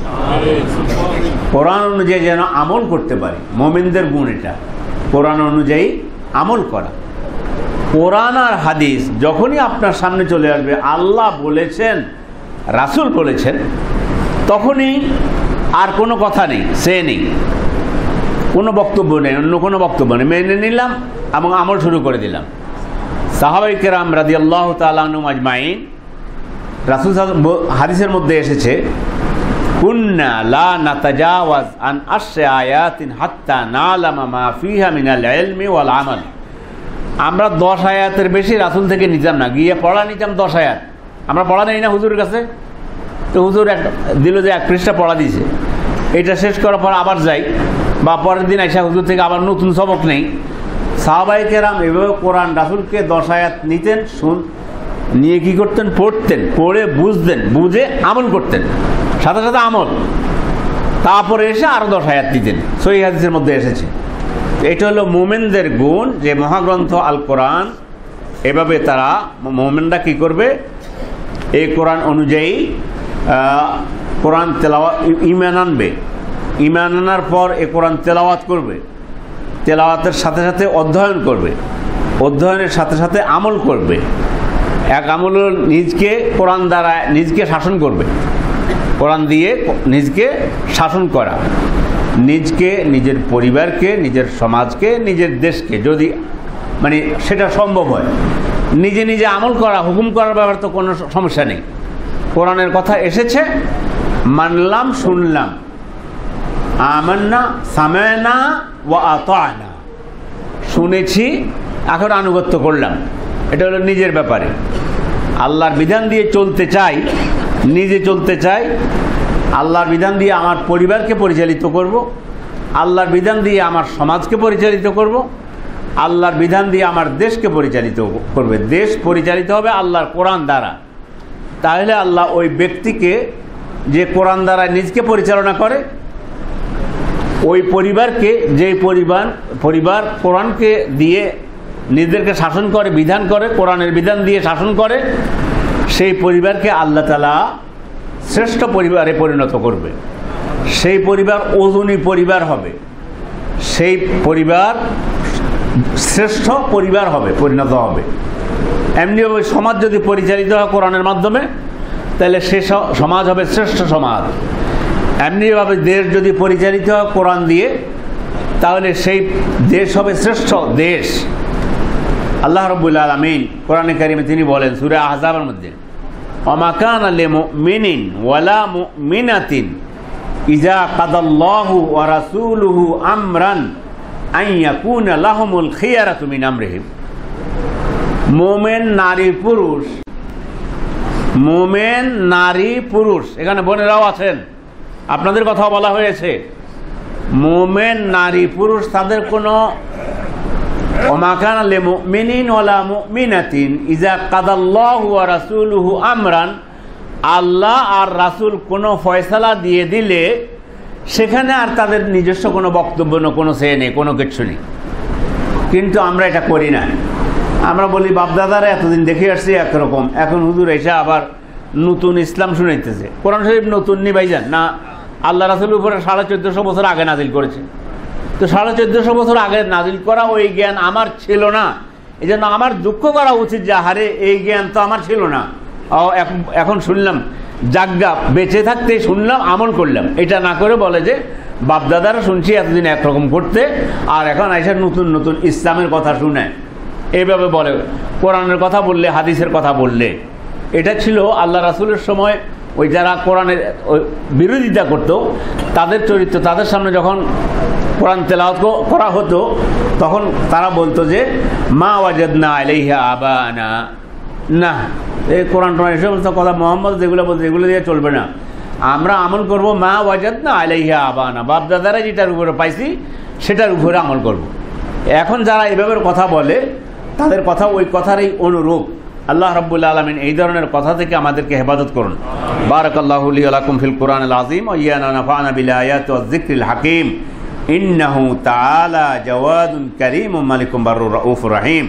কোরআন অনুযায়ী যেন আমল করতে পারি। মুমিনদের গুণ এটা, কোরআন অনুযায়ী আমল করা। কোরআন আর হাদিস যখনই আপনার সামনে চলে আসবে, আল্লাহ বলেছেন, রাসূল বলেছেন, তখনই আর কোনো কথা নেই, সে নেই, কোনো বক্তব্য নেই, অন্য কোনো বক্তব্য নেই, মেনে নিলাম এবং আমল শুরু করে দিলাম। সাহাবায়ে কেরাম রাদিয়াল্লাহু তাআলা আনহুম আজমাইন, রাসূল হাদিসের মধ্যে এসেছে, কুন্না লা নাতাজাওয়াজ আন আশরি আয়াতিন হাত্তা নালামা মা ফিহা মিনাল ইলমি ওয়াল আমাল। আমরা দশ আয়াতের বেশি রাসূল থেকে নিতাম না, গিয়ে পড়া নিতাম দশ আয়াত। আমরা পড়া নেই না হুজুরের কাছে, তো হুজুর এক দিল যে এক পৃষ্ঠা পড়া দিয়েছে, এটা শেষ করার পর আবার যাই, বা পরের দিন আইসা হুজুর থেকে আবার নতুন সবক নেই। সাহাবায়ে কেরাম এভাবে কোরআন রাসূলকে দশ আয়াত নিতেন, শুন নিয়ে কী করতেন, পড়তেন, পড়ে বুঝতেন, বুঝে আমল করতেন, সাথে সাথে আমল, তারপরে এসে আরও দশ আয়াত নিতেন। সহিহ হাদিসের মধ্যে এসেছে। এটা হলো মুমিনদের গুণ, যে মহাগ্রন্থ আল কোরআন, এভাবে তারা মুমিনরা কী করবে, এই কোরআন অনুযায়ী কোরআন তেলাওয়াত, ঈমান আনবে, ঈমান আনার পর এ কোরআন তেলাওয়াত করবে, তেলাওয়াতের সাথে সাথে অধ্যয়ন করবে, অধ্যয়নের সাথে সাথে আমল করবে। এক আমল নিজকে কোরআন দ্বারা নিজকে শাসন করবে, কোরআন দিয়ে নিজকে শাসন করা, নিজকে, নিজের পরিবারকে, নিজের সমাজকে, নিজের দেশকে, যদি মানে সেটা সম্ভব হয়, নিজে নিজে আমল করা, হুকুম করার ব্যাপারে তো কোনো সমস্যা নেই। কোরআনের কথা এসেছে, মানলাম, শুনলাম, আমান্না সামা'না ওয়া আতা'না, শুনেছি, এখন আনুগত্য করলাম। এটা হলো নিজের ব্যাপারে। আল্লাহর বিধান দিয়ে চলতে চাই, নিজে চলতে চাই, আল্লাহর বিধান দিয়ে আমার পরিবারকে পরিচালিত করব, আল্লাহর বিধান দিয়ে আমার সমাজকে পরিচালিত করব, আল্লাহর বিধান দিয়ে আমার দেশকে পরিচালিত করবে। দেশ পরিচালিত হবে আল্লাহর কোরআন দ্বারা। তাহলে আল্লাহ ওই ব্যক্তিকে, যে কোরআন দ্বারা নিজকে পরিচালনা করে, ওই পরিবারকে, যে পরিবার পরিবার কোরআনকে দিয়ে নিজেদেরকে শাসন করে, বিধান করে, কোরআনের বিধান দিয়ে শাসন করে, সেই পরিবারকে আল্লাহ তাআলা শ্রেষ্ঠ পরিবারে পরিণত করবে। সেই পরিবার ওজনী পরিবার হবে, সেই পরিবার শ্রেষ্ঠ পরিবার হবে, পরিণত হবে। এমনিভাবে সমাজ যদি পরিচালিত হয় কোরআনের মাধ্যমে, তাহলে সে সমাজ হবে শ্রেষ্ঠ সমাজ। এমনিভাবে দেশ যদি পরিচালিত হয় কোরআন দিয়ে, তাহলে সেই দেশ হবে শ্রেষ্ঠ দেশ। আল্লাহ রাব্বুল আলামিন কোরআনে কারিমে তিনি বলেন সূরা আহজাবের মধ্যে, ওমা কানা লিমুমিনিন ওয়ালা মুমিনাতিন ইযা কাদাল্লাহু ওয়া রাসূলুহু আমরান আন ইয়াকুনা লাহুমুল খিয়ারাতু মিন আমরিহিম। মুমিন নারী পুরুষ, মুমিন নারী পুরুষ, এখানে বোনেরাও আছেন, আপনাদের কথা বলা হয়েছে। মুমিন নারী পুরুষ তাদের কোনো, ওমা কানা লিমুমিনিন ওয়ালা মুমিনাতিন ইযা কাদাল্লাহু ওয়া রাসূলুহু আমরান, আল্লাহ আর রাসূল কোনো ফয়সালা দিয়ে দিলে সেখানে আর তাদের নিজস্ব কোনো বক্তব্য নেই, কোনো সে নেই, কোনো কিছু নেই। কিন্তু আমরা এটা করি না। আমরা বলি বাপদাদারা এতদিন দেখে আসছি একরকম, এখন হুজুর এসে আবার নতুন ইসলাম শুনাইতেছে। কোরআন শরীফ নতুন নি ভাইজান, না আল্লাহ রাসূলের উপরে সাড়ে চোদ্দশো বছর আগে নাজিল করেছে। তো সাড়ে চোদ্দশো বছর আগে নাজিল করা ওই জ্ঞান আমার ছিল না, এই জন্য আমার দুঃখ করা উচিত যে হারে এই জ্ঞান তো আমার ছিল না, এখন শুনলাম, জাগ্গা বেঁচে থাকতে শুনলাম, আমল করলাম। এটা না করে বলে যে বাপদাদারা শুনছি এতদিন একরকম করতে, আর এখন আইসা নতুন নতুন ইসলামের কথা শুনে এইভাবে বলে, কোরআনের কথা বললে, হাদিসের কথা বললে। এটা ছিল আল্লাহ রাসূলের সময় ওই যারা কোরআনের বিরোধিতা করত তাদের চরিত্র। তাদের সামনে যখন কোরআন তেলাওয়াত করা হতো তখন তারা বলতো যে মা ওয়াজাদনা আলাইহা আবানা, না এই কোরআন টোরআন এই সমস্ত কথা মোহাম্মদ যেগুলো বলতে এগুলো দিয়ে চলবে না, আমরা আমল করব মা ওয়াজাদনা আলাইহা আবানা, বাপ দাদারা যেটার উপরে পাইছি সেটার উপরে আমল করব। এখন যারা এভাবে কথা বলে তাদের কথা ওই কথারই অনুরূপ। আল্লাহ রাব্বুল আলামিন এই ধরনের কথা থেকে আমাদেরকে হেফাজত করুন। বারাকাল্লাহু লি ওয়া লাকুম ফিল কুরআনিল আযীম ওয়া ইয়ানা নাফা'না বিল আয়াতি ওয়াজ যিকরিল হাকীম। ইন্নাহু তাআলা জাওয়াদুন কারীমুম মালিকুম বাররুর রাউফুর রহিম।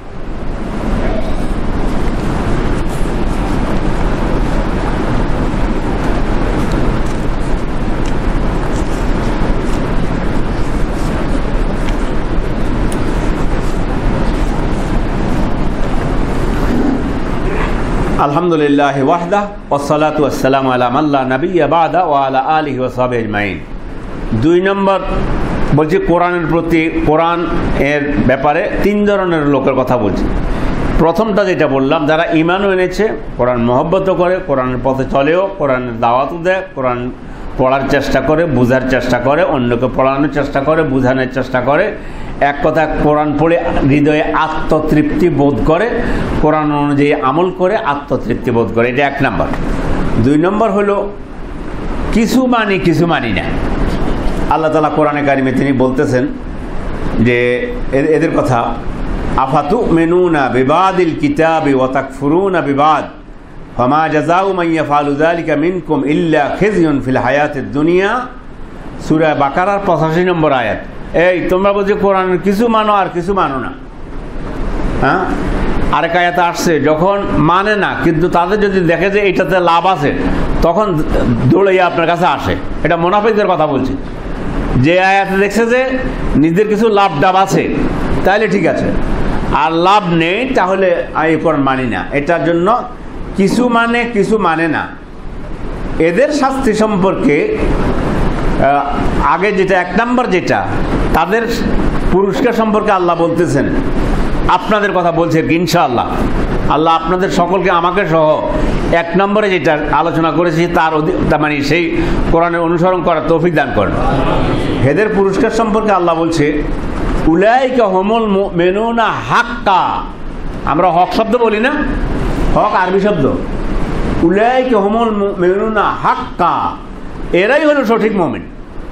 আলহামদুলিল্লাহি ওয়াহদা ওয়াসসালাতু ওয়াসসালামু আলা মান লা নাবিয়্যা বা'দা ওয়া আলা আলিহি ওয়া সাহবিহি আজমাইন। দুই নম্বর বলছি কোরআনের প্রতি, কোরআন এর ব্যাপারে তিন ধরনের লোকের কথা বলছি। প্রথমটা যেটা বললাম, যারা ঈমানও এনেছে, কোরআন মহব্বতও করে, কোরআনের পথে চলেও, কোরআনের দাওয়াতও দেয়, কোরআন পড়ার চেষ্টা করে, বোঝার চেষ্টা করে, অন্যকে পড়ানোর চেষ্টা করে, বোঝানোর চেষ্টা করে। এক কথা কোরআন পড়ে হৃদয়ে আত্মতৃপ্তি বোধ করে, কোরআন অনুযায়ী আমল করে আত্মতৃপ্তি বোধ করে। এটা এক নম্বর। দুই নম্বর হলো কিছু মানি কিছু মানি না। আল্লাহ তাআলা কোরআনে কারিমে তিনি বলতেছেন যে এদের কথা, আফাতুমিনুনা বিবাদিল কিতাবি ওয়া তাকফুরুনা বিবাদ ফামা জাযাউ মান ইয়াফআলু যালিকা মিনকুম ইল্লা খিজয়ুন ফিল হায়াতিদ দুনিয়া। সূরা বাকারার পঁচাশি নম্বর আয়াত। এই তোমরা বলছো কোরআনের কিছু মানো আর কিছু মানো না। হ্যাঁ, আরেক আয়াতে আসছে যখন মানে না কিন্তু তাদের যদি দেখে যে এটাতে লাভ আছে তখন দৌড়ে আপনার কাছে আসে। এটা মুনাফিকদের কথা বলছি। যে আয়াতে দেখছে যে নিজের কিছু লাভ ডাব আছে তাহলে ঠিক আছে, আর লাভ নেই তাহলে এই কোরআন মানি না। এটার জন্য কিছু মানে কিছু মানে না। এদের শাস্তি সম্পর্কে আগে যেটা এক নম্বর, যেটা তাদের পুরস্কার সম্পর্কে আল্লাহ বলতেছেন, আপনাদের কথা বলছে ইনশাআল্লাহ। আল্লাহ আপনাদের সকলকে, আমাকে সহ এক নম্বরে যেটা আলোচনা করেছি তার মানে সেই কোরআনের অনুসরণ করার তৌফিক দান করেন। এদের পুরস্কার সম্পর্কে আল্লাহ বলছে উলাইকা হুমুল মুমিনুনা হাক্কা। আমরা হক শব্দ বলি না, হক আরবি শব্দ। উলাইকা হুমুল মুমিনুনা হাক্কা, এরাই হলো সঠিক মুমিন।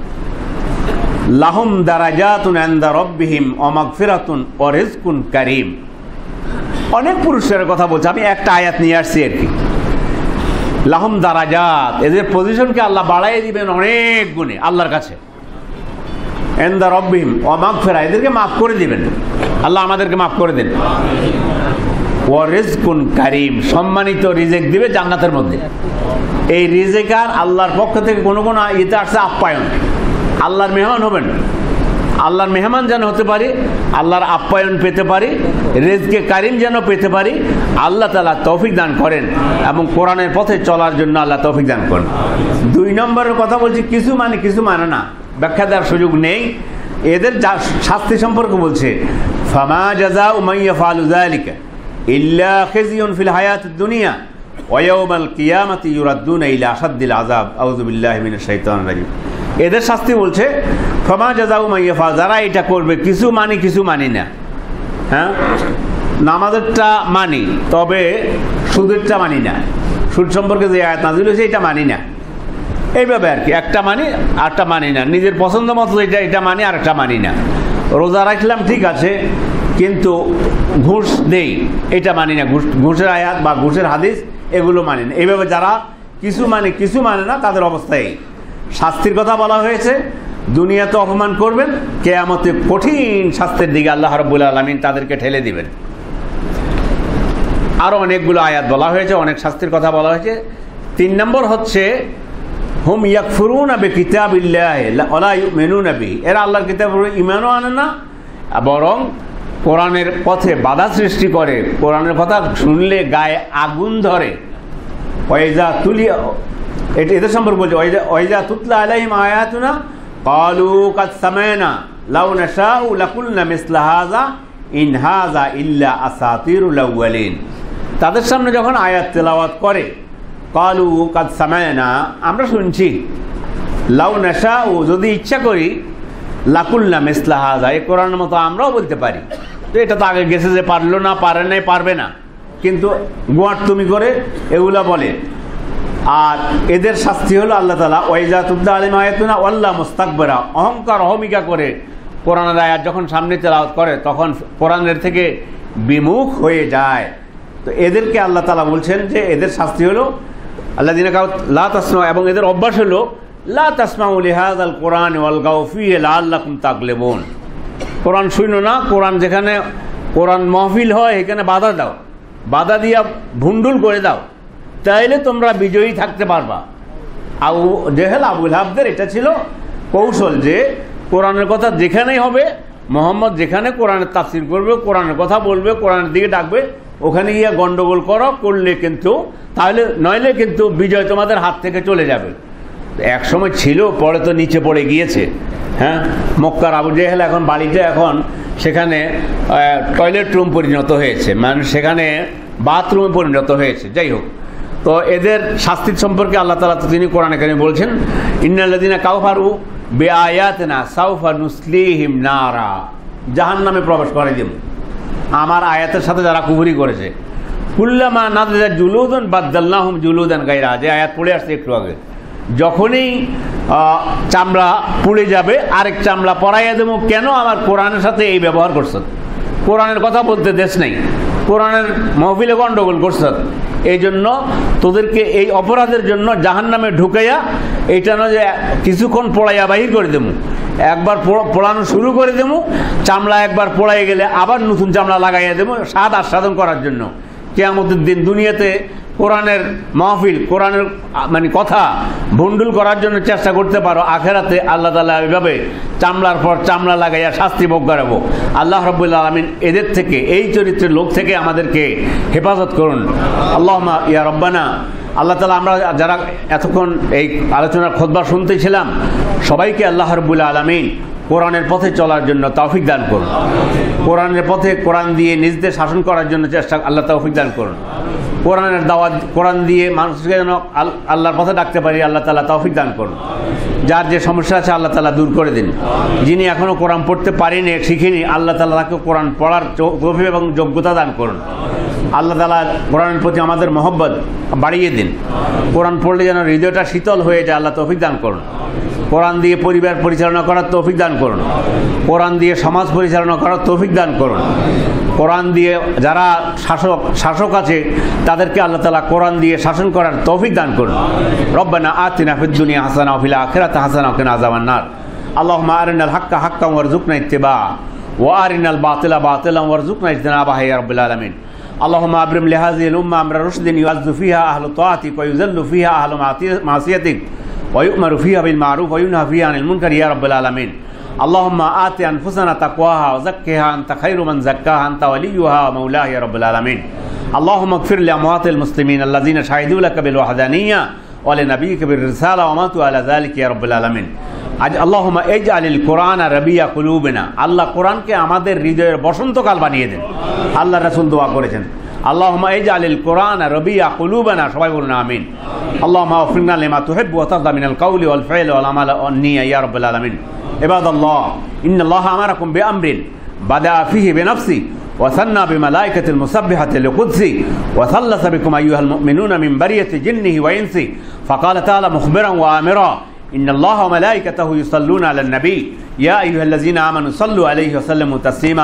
লাহুম দারাজাতুন ইনদা রাব্বিহিম ওয়া মাগফিরাতুন ওয়া রিজকুন কারীম। অনেক পুরস্কারের কথা বলছে, আমি একটা আয়াত নিয়ে আসছি আর কি। লাহুম দারাজাত, এদের পজিশনকে আল্লাহ বাড়াইয়ে দিবেন অনেক গুণে আল্লাহর কাছে। ইনদা রাব্বিহিম ওয়া মাগফিরা, এদেরকে মাফ করে দিবেন আল্লাহ, আমাদেরকে মাফ করে দেন। ওয়া রিজকুন কারীম, সম্মানিত রিজিক দিবে জান্নাতের মধ্যে। এই রিজিক আর আল্লাহর পক্ষ থেকে কোনো কোনো ইতে আসছে আপ্যায়ন, আল্লাহর মেহমান হবেন। আল্লাহর মেহমান যেন হতে পারি, আল্লাহর আপ্যায়ন পেতে পারি, রিজকে কারিম যেন পেতে পারি, আল্লাহ তাআলা তৌফিক দান করেন এবং কোরআনের পথে চলার জন্য আল্লাহ তৌফিক দান করেন। দুই নম্বরের কথা বলছি কিছু মানে কিছু মানে না, ব্যাখ্যা দেওয়ার সুযোগ নেই। এদের শাস্তি সম্পর্কে বলছে ফামা জাযাউ মান ইয়াফআলু যালিকা ইল্লা খিজয়ুন ফিল হায়াতিদ দুনিয়া ওয়া ইয়াউমাল কিয়ামাতি ইউরাদ্দুনা ইলা আশাদ্দিল আযাব। আউযু বিল্লাহি মিনাশ শাইতানির রাজীম। এদের শাস্তি বলছে ফামা জাযাউ মান ইয়াফআল, যারা এটা করবে কিছু মানি কিছু মানি না। হ্যাঁ, নামাজেরটা মানি তবে সুদেরটা মানি না, সুদ সম্পর্কে যে আয়াত নাযিল হয়েছে এটা মানি না, এইভাবে আর কি। একটা মানি আরটা মানি না, নিজের পছন্দ মতো এটা এটা মানি আর একটা মানি না। রোজা রাখলাম ঠিক আছে কিন্তু ঘুষ দেই এটা মানি না, ঘুষ ঘুষের আয়াত বা ঘুষের হাদিস এগুলো মানি না। এইভাবে যারা কিছু মানে কিছু মানে না তাদের অবস্থায় শাস্তির কথা বলা হয়েছে। দুনিয়াতে অপমান করবেন, কিয়ামতে কঠিন শাস্তির দিকে আল্লাহ রাব্বুল আলামিন তাদেরকে ঠেলে দিবেন। আরও অনেকগুলো আয়াত বলা হয়েছে, অনেক শাস্তির কথা বলা হয়েছে। তিন নম্বর হচ্ছে হুম ইয়াকফুরুনা বিকিতাবিল্লাহি ওয়া লা ইউমিনুনা বিহি, এরা আল্লাহর কিতাবের উপরে ঈমানও আনে না, বরং কোরআনের পথে বাধা সৃষ্টি করে, কোরআনের কথা শুনলে গায়ে আগুন ধরে। ওয়াইজা তুলিয়া, এটা এদের সম্পর্কে বলছে ওয়াইজা তুতলা আলাইহিম আয়াতুনা ক্বালু কাদ সামা'না লাউ নাশাউ লাকুলনা মিসলা হাযা ইন হাযা ইল্লা আসাতিরুল আউয়ালিন। তাদের সামনে যখন আয়াত তেলাওয়াত করে, ক্বালু কাদ সামা'না, আমরা শুনছি, লাউ নাশাউ, যদি ইচ্ছা করি, লাকুলনা মিসলা হাযা, এই কোরআনের মতো আমরাও বলতে পারি। তো এটা তো আগে গেছে যে পারলো না, পারে নাই, পারবে না, কিন্তু গোয়ার তুমি করে এগুলা বলে। আর এদের শাস্তি হলো আল্লাহ তাআলা ওয়াইজা তুবদা আলাইহিম আয়াতুনা ওয়াল্লা মুস্তাকবিরা, অহংকার অহমিকা করে কোরআনের আয়াত যখন সামনে তেলাওয়াত করে তখন কোরআনের থেকে বিমুখ হয়ে যায়। তো এদেরকে আল্লাহ তাআলা বলছেন যে এদের শাস্তি হলো আল্লাযিনা কাউ লা তাসমাউ, এবং এদের অভ্যাস হলো লা তাসমাউ লিহাযাল কোরআন ওয়ালগাউ ফীহি লাআল্লাকুম তাগলিবুন। কোরআন শুনো না, কোরআন যেখানে কোরআন মাহফিল হয় এখানে বাধা দাও, বাধা দিয়া ভুন্ডুল করে দাও, তাইলে তোমরা বিজয়ী থাকতে পারবা। আবু জেহেল, আবুল হাবদের এটা ছিল কৌশল যে কোরআনের কথা যেখানেই হবে, মোহাম্মদ যেখানে কোরআনের তাফসীর করবে, কোরআনের কথা বলবে, কোরআনের দিকে ডাকবে, ওখানে গিয়ে গন্ডগোল করো, করলে কিন্তু তাহলে নইলে কিন্তু বিজয় তোমাদের হাত থেকে চলে যাবে। এক সময় ছিল, পরে তো নিচে পড়ে গিয়েছে। হ্যাঁ, মক্কার আবু জেহেল এখন বাড়িতে, এখন সেখানে টয়লেট রুম পরিণত হয়েছে, মানে সেখানে বাথরুমে পরিণত হয়েছে। যাই হোক, তো এদের শাস্তির সম্পর্কে আল্লাহ তাআলা তো তিনি কোরআনে কারিমে বলছেন, ইন্নাল্লাযিনা কাফারু বিআয়াতিনা সাউফা নুসলিহিম নারা, জাহান্নামে প্রবেশ করে দেব আমার আয়াতের সাথে যারা কুফরি করেছে। কুল্লামা নাযিজাত জুলুদুন বাদদালনাহুম জুলুদান গায়রা, যে আয়াত পড়ে আসছে একটু আগে, যখনই চামড়া পুড়ে যাবে আরেক চামড়া পরাইয়া দেবো। কেন? আমার কোরআনের সাথে এই ব্যবহার করছ, কোরআনের কথা বলতে দেশ নেই, কোরআনের মাহফিলে গন্ডগোল করছ, এই জন্য তোদেরকে এই অপরাধের জন্য জাহান্নামে ঢুকাইয়া, এইটা নয় যে কিছুক্ষণ পোড়াইয়া বাহির করে দেবো, একবার পোড়ানো শুরু করে দেবো, চামড়া একবার পোড়াই গেলে আবার নতুন চামড়া লাগাইয়া দেবো, স্বাদ আস্বাদন করার জন্য। কিয়ামতের দিন দুনিয়াতে কোরআনের মাহফিল, কোরআনের মানে কথা ভন্ডুল করার জন্য চেষ্টা করতে পারো, আখেরাতে আল্লাহ তাআলা এইভাবে চামড়ার পর চামড়া লাগাইয়া শাস্তি ভোগ করাবো। আল্লাহ রাব্বুল আলামিন এদের থেকে, এই চরিত্রের লোক থেকে আমাদেরকে হেফাজত করুন। আল্লাহুম্মা ইয়া রাব্বানা। আল্লাহ তাআলা আমরা যারা এতক্ষণ এই আলোচনার খুতবা শুনতেছিলাম, সবাইকে আল্লাহ রাব্বুল আলামিন কোরআনের পথে চলার জন্য তৌফিক দান করুন। কোরআনের পথে, কোরআন দিয়ে নিজেদের শাসন করার জন্য চেষ্টা আল্লাহ তৌফিক দান করুন। কোরআনের দাওয়াত, কোরআন দিয়ে মানুষকে যেন আল্লাহর পথে ডাকতে পারি, আল্লাহ তাআলা তৌফিক দান করুন। যার যে সমস্যা আছে আল্লাহ তাআলা দূর করে দিন। যিনি এখনও কোরআন পড়তে পারেনি, শিখিনি, আল্লাহ তাআলা তাকে কোরআন পড়ার তৌফিক এবং যোগ্যতা দান করুন। আল্লাহ তাআলা কোরআনের প্রতি আমাদের মহব্বত বাড়িয়ে দিন। কোরআন পড়লে যেন হৃদয়টা শীতল হয়ে যায়, আল্লাহ তৌফিক দান করুন। কোরআন দিয়ে পরিবার পরিচালনা করার তৌফিক দান করুন। কোরআন দিয়ে সমাজ পরিচালনা করার তৌফিক দান করুন। কোরআন দিয়ে যারা শাসক শাসক আছে তাদেরকে আল্লাহ তাআলা কোরআন দিয়ে শাসন করার তৌফিক দান করুন। রব্বানা আতিনা ফিদ দুনিয়া হাসানা ওয়া ফিল আখিরাতি হাসানা ওয়া কিনা আযাবান নার। আল্লাহুম্মা আরিনাল হাক্কা হাক্কান ওয়ারযুকনা ইত্তিবা ওয়া আরিনাল বাতিলা বাতিলান ওয়ারযুকনা ইজতিনাবা ইয়া রাব্বাল আলামিন। اللهم أبرم لهذه الأمة أمر رشد يعز فيها أهل طاعتك ويذل فيها أهل معصيتك ويؤمر فيها بالمعروف وينهى فيها عن المنكر يا رب العالمين. اللهم آت أنفسنا تقواها وزكها أنت خير من زكاها أنت وليها ومولاها يا رب العالمين. اللهم اغفر لأموات المسلمين الذين شهدوا لك بالوحدانية ولنبيك بالرسالة وماتوا على ذلك يا رب العالمين. اللهم اجعل القرآن ربيع قلوبنا. আল্লাহ কোরআনকে আমাদের হৃদয়ের বসন্তকাল বানিয়ে দেন। আল্লাহ রাসূল দোয়া করেছেন, اللهم اجعل القرآن ربيع قلوبنا. সবাই বলুন আমিন। اللهم وفقنا لما تحب وترضى من القول والفعل والعمل والنية يا رب العالمين. عباد الله، إن الله أمركم بأمر بدأ فيه بنفسه وثنى بملائكة المسبحة لقدسه وثلث بكم أيها المؤمنون من برية جنه وإنسه، فقال تعالى مخبرا وآمرا إن الله وملائكته يصلون على النبي يا أيها الذين آمنوا صلوا عليه وسلموا تسليما.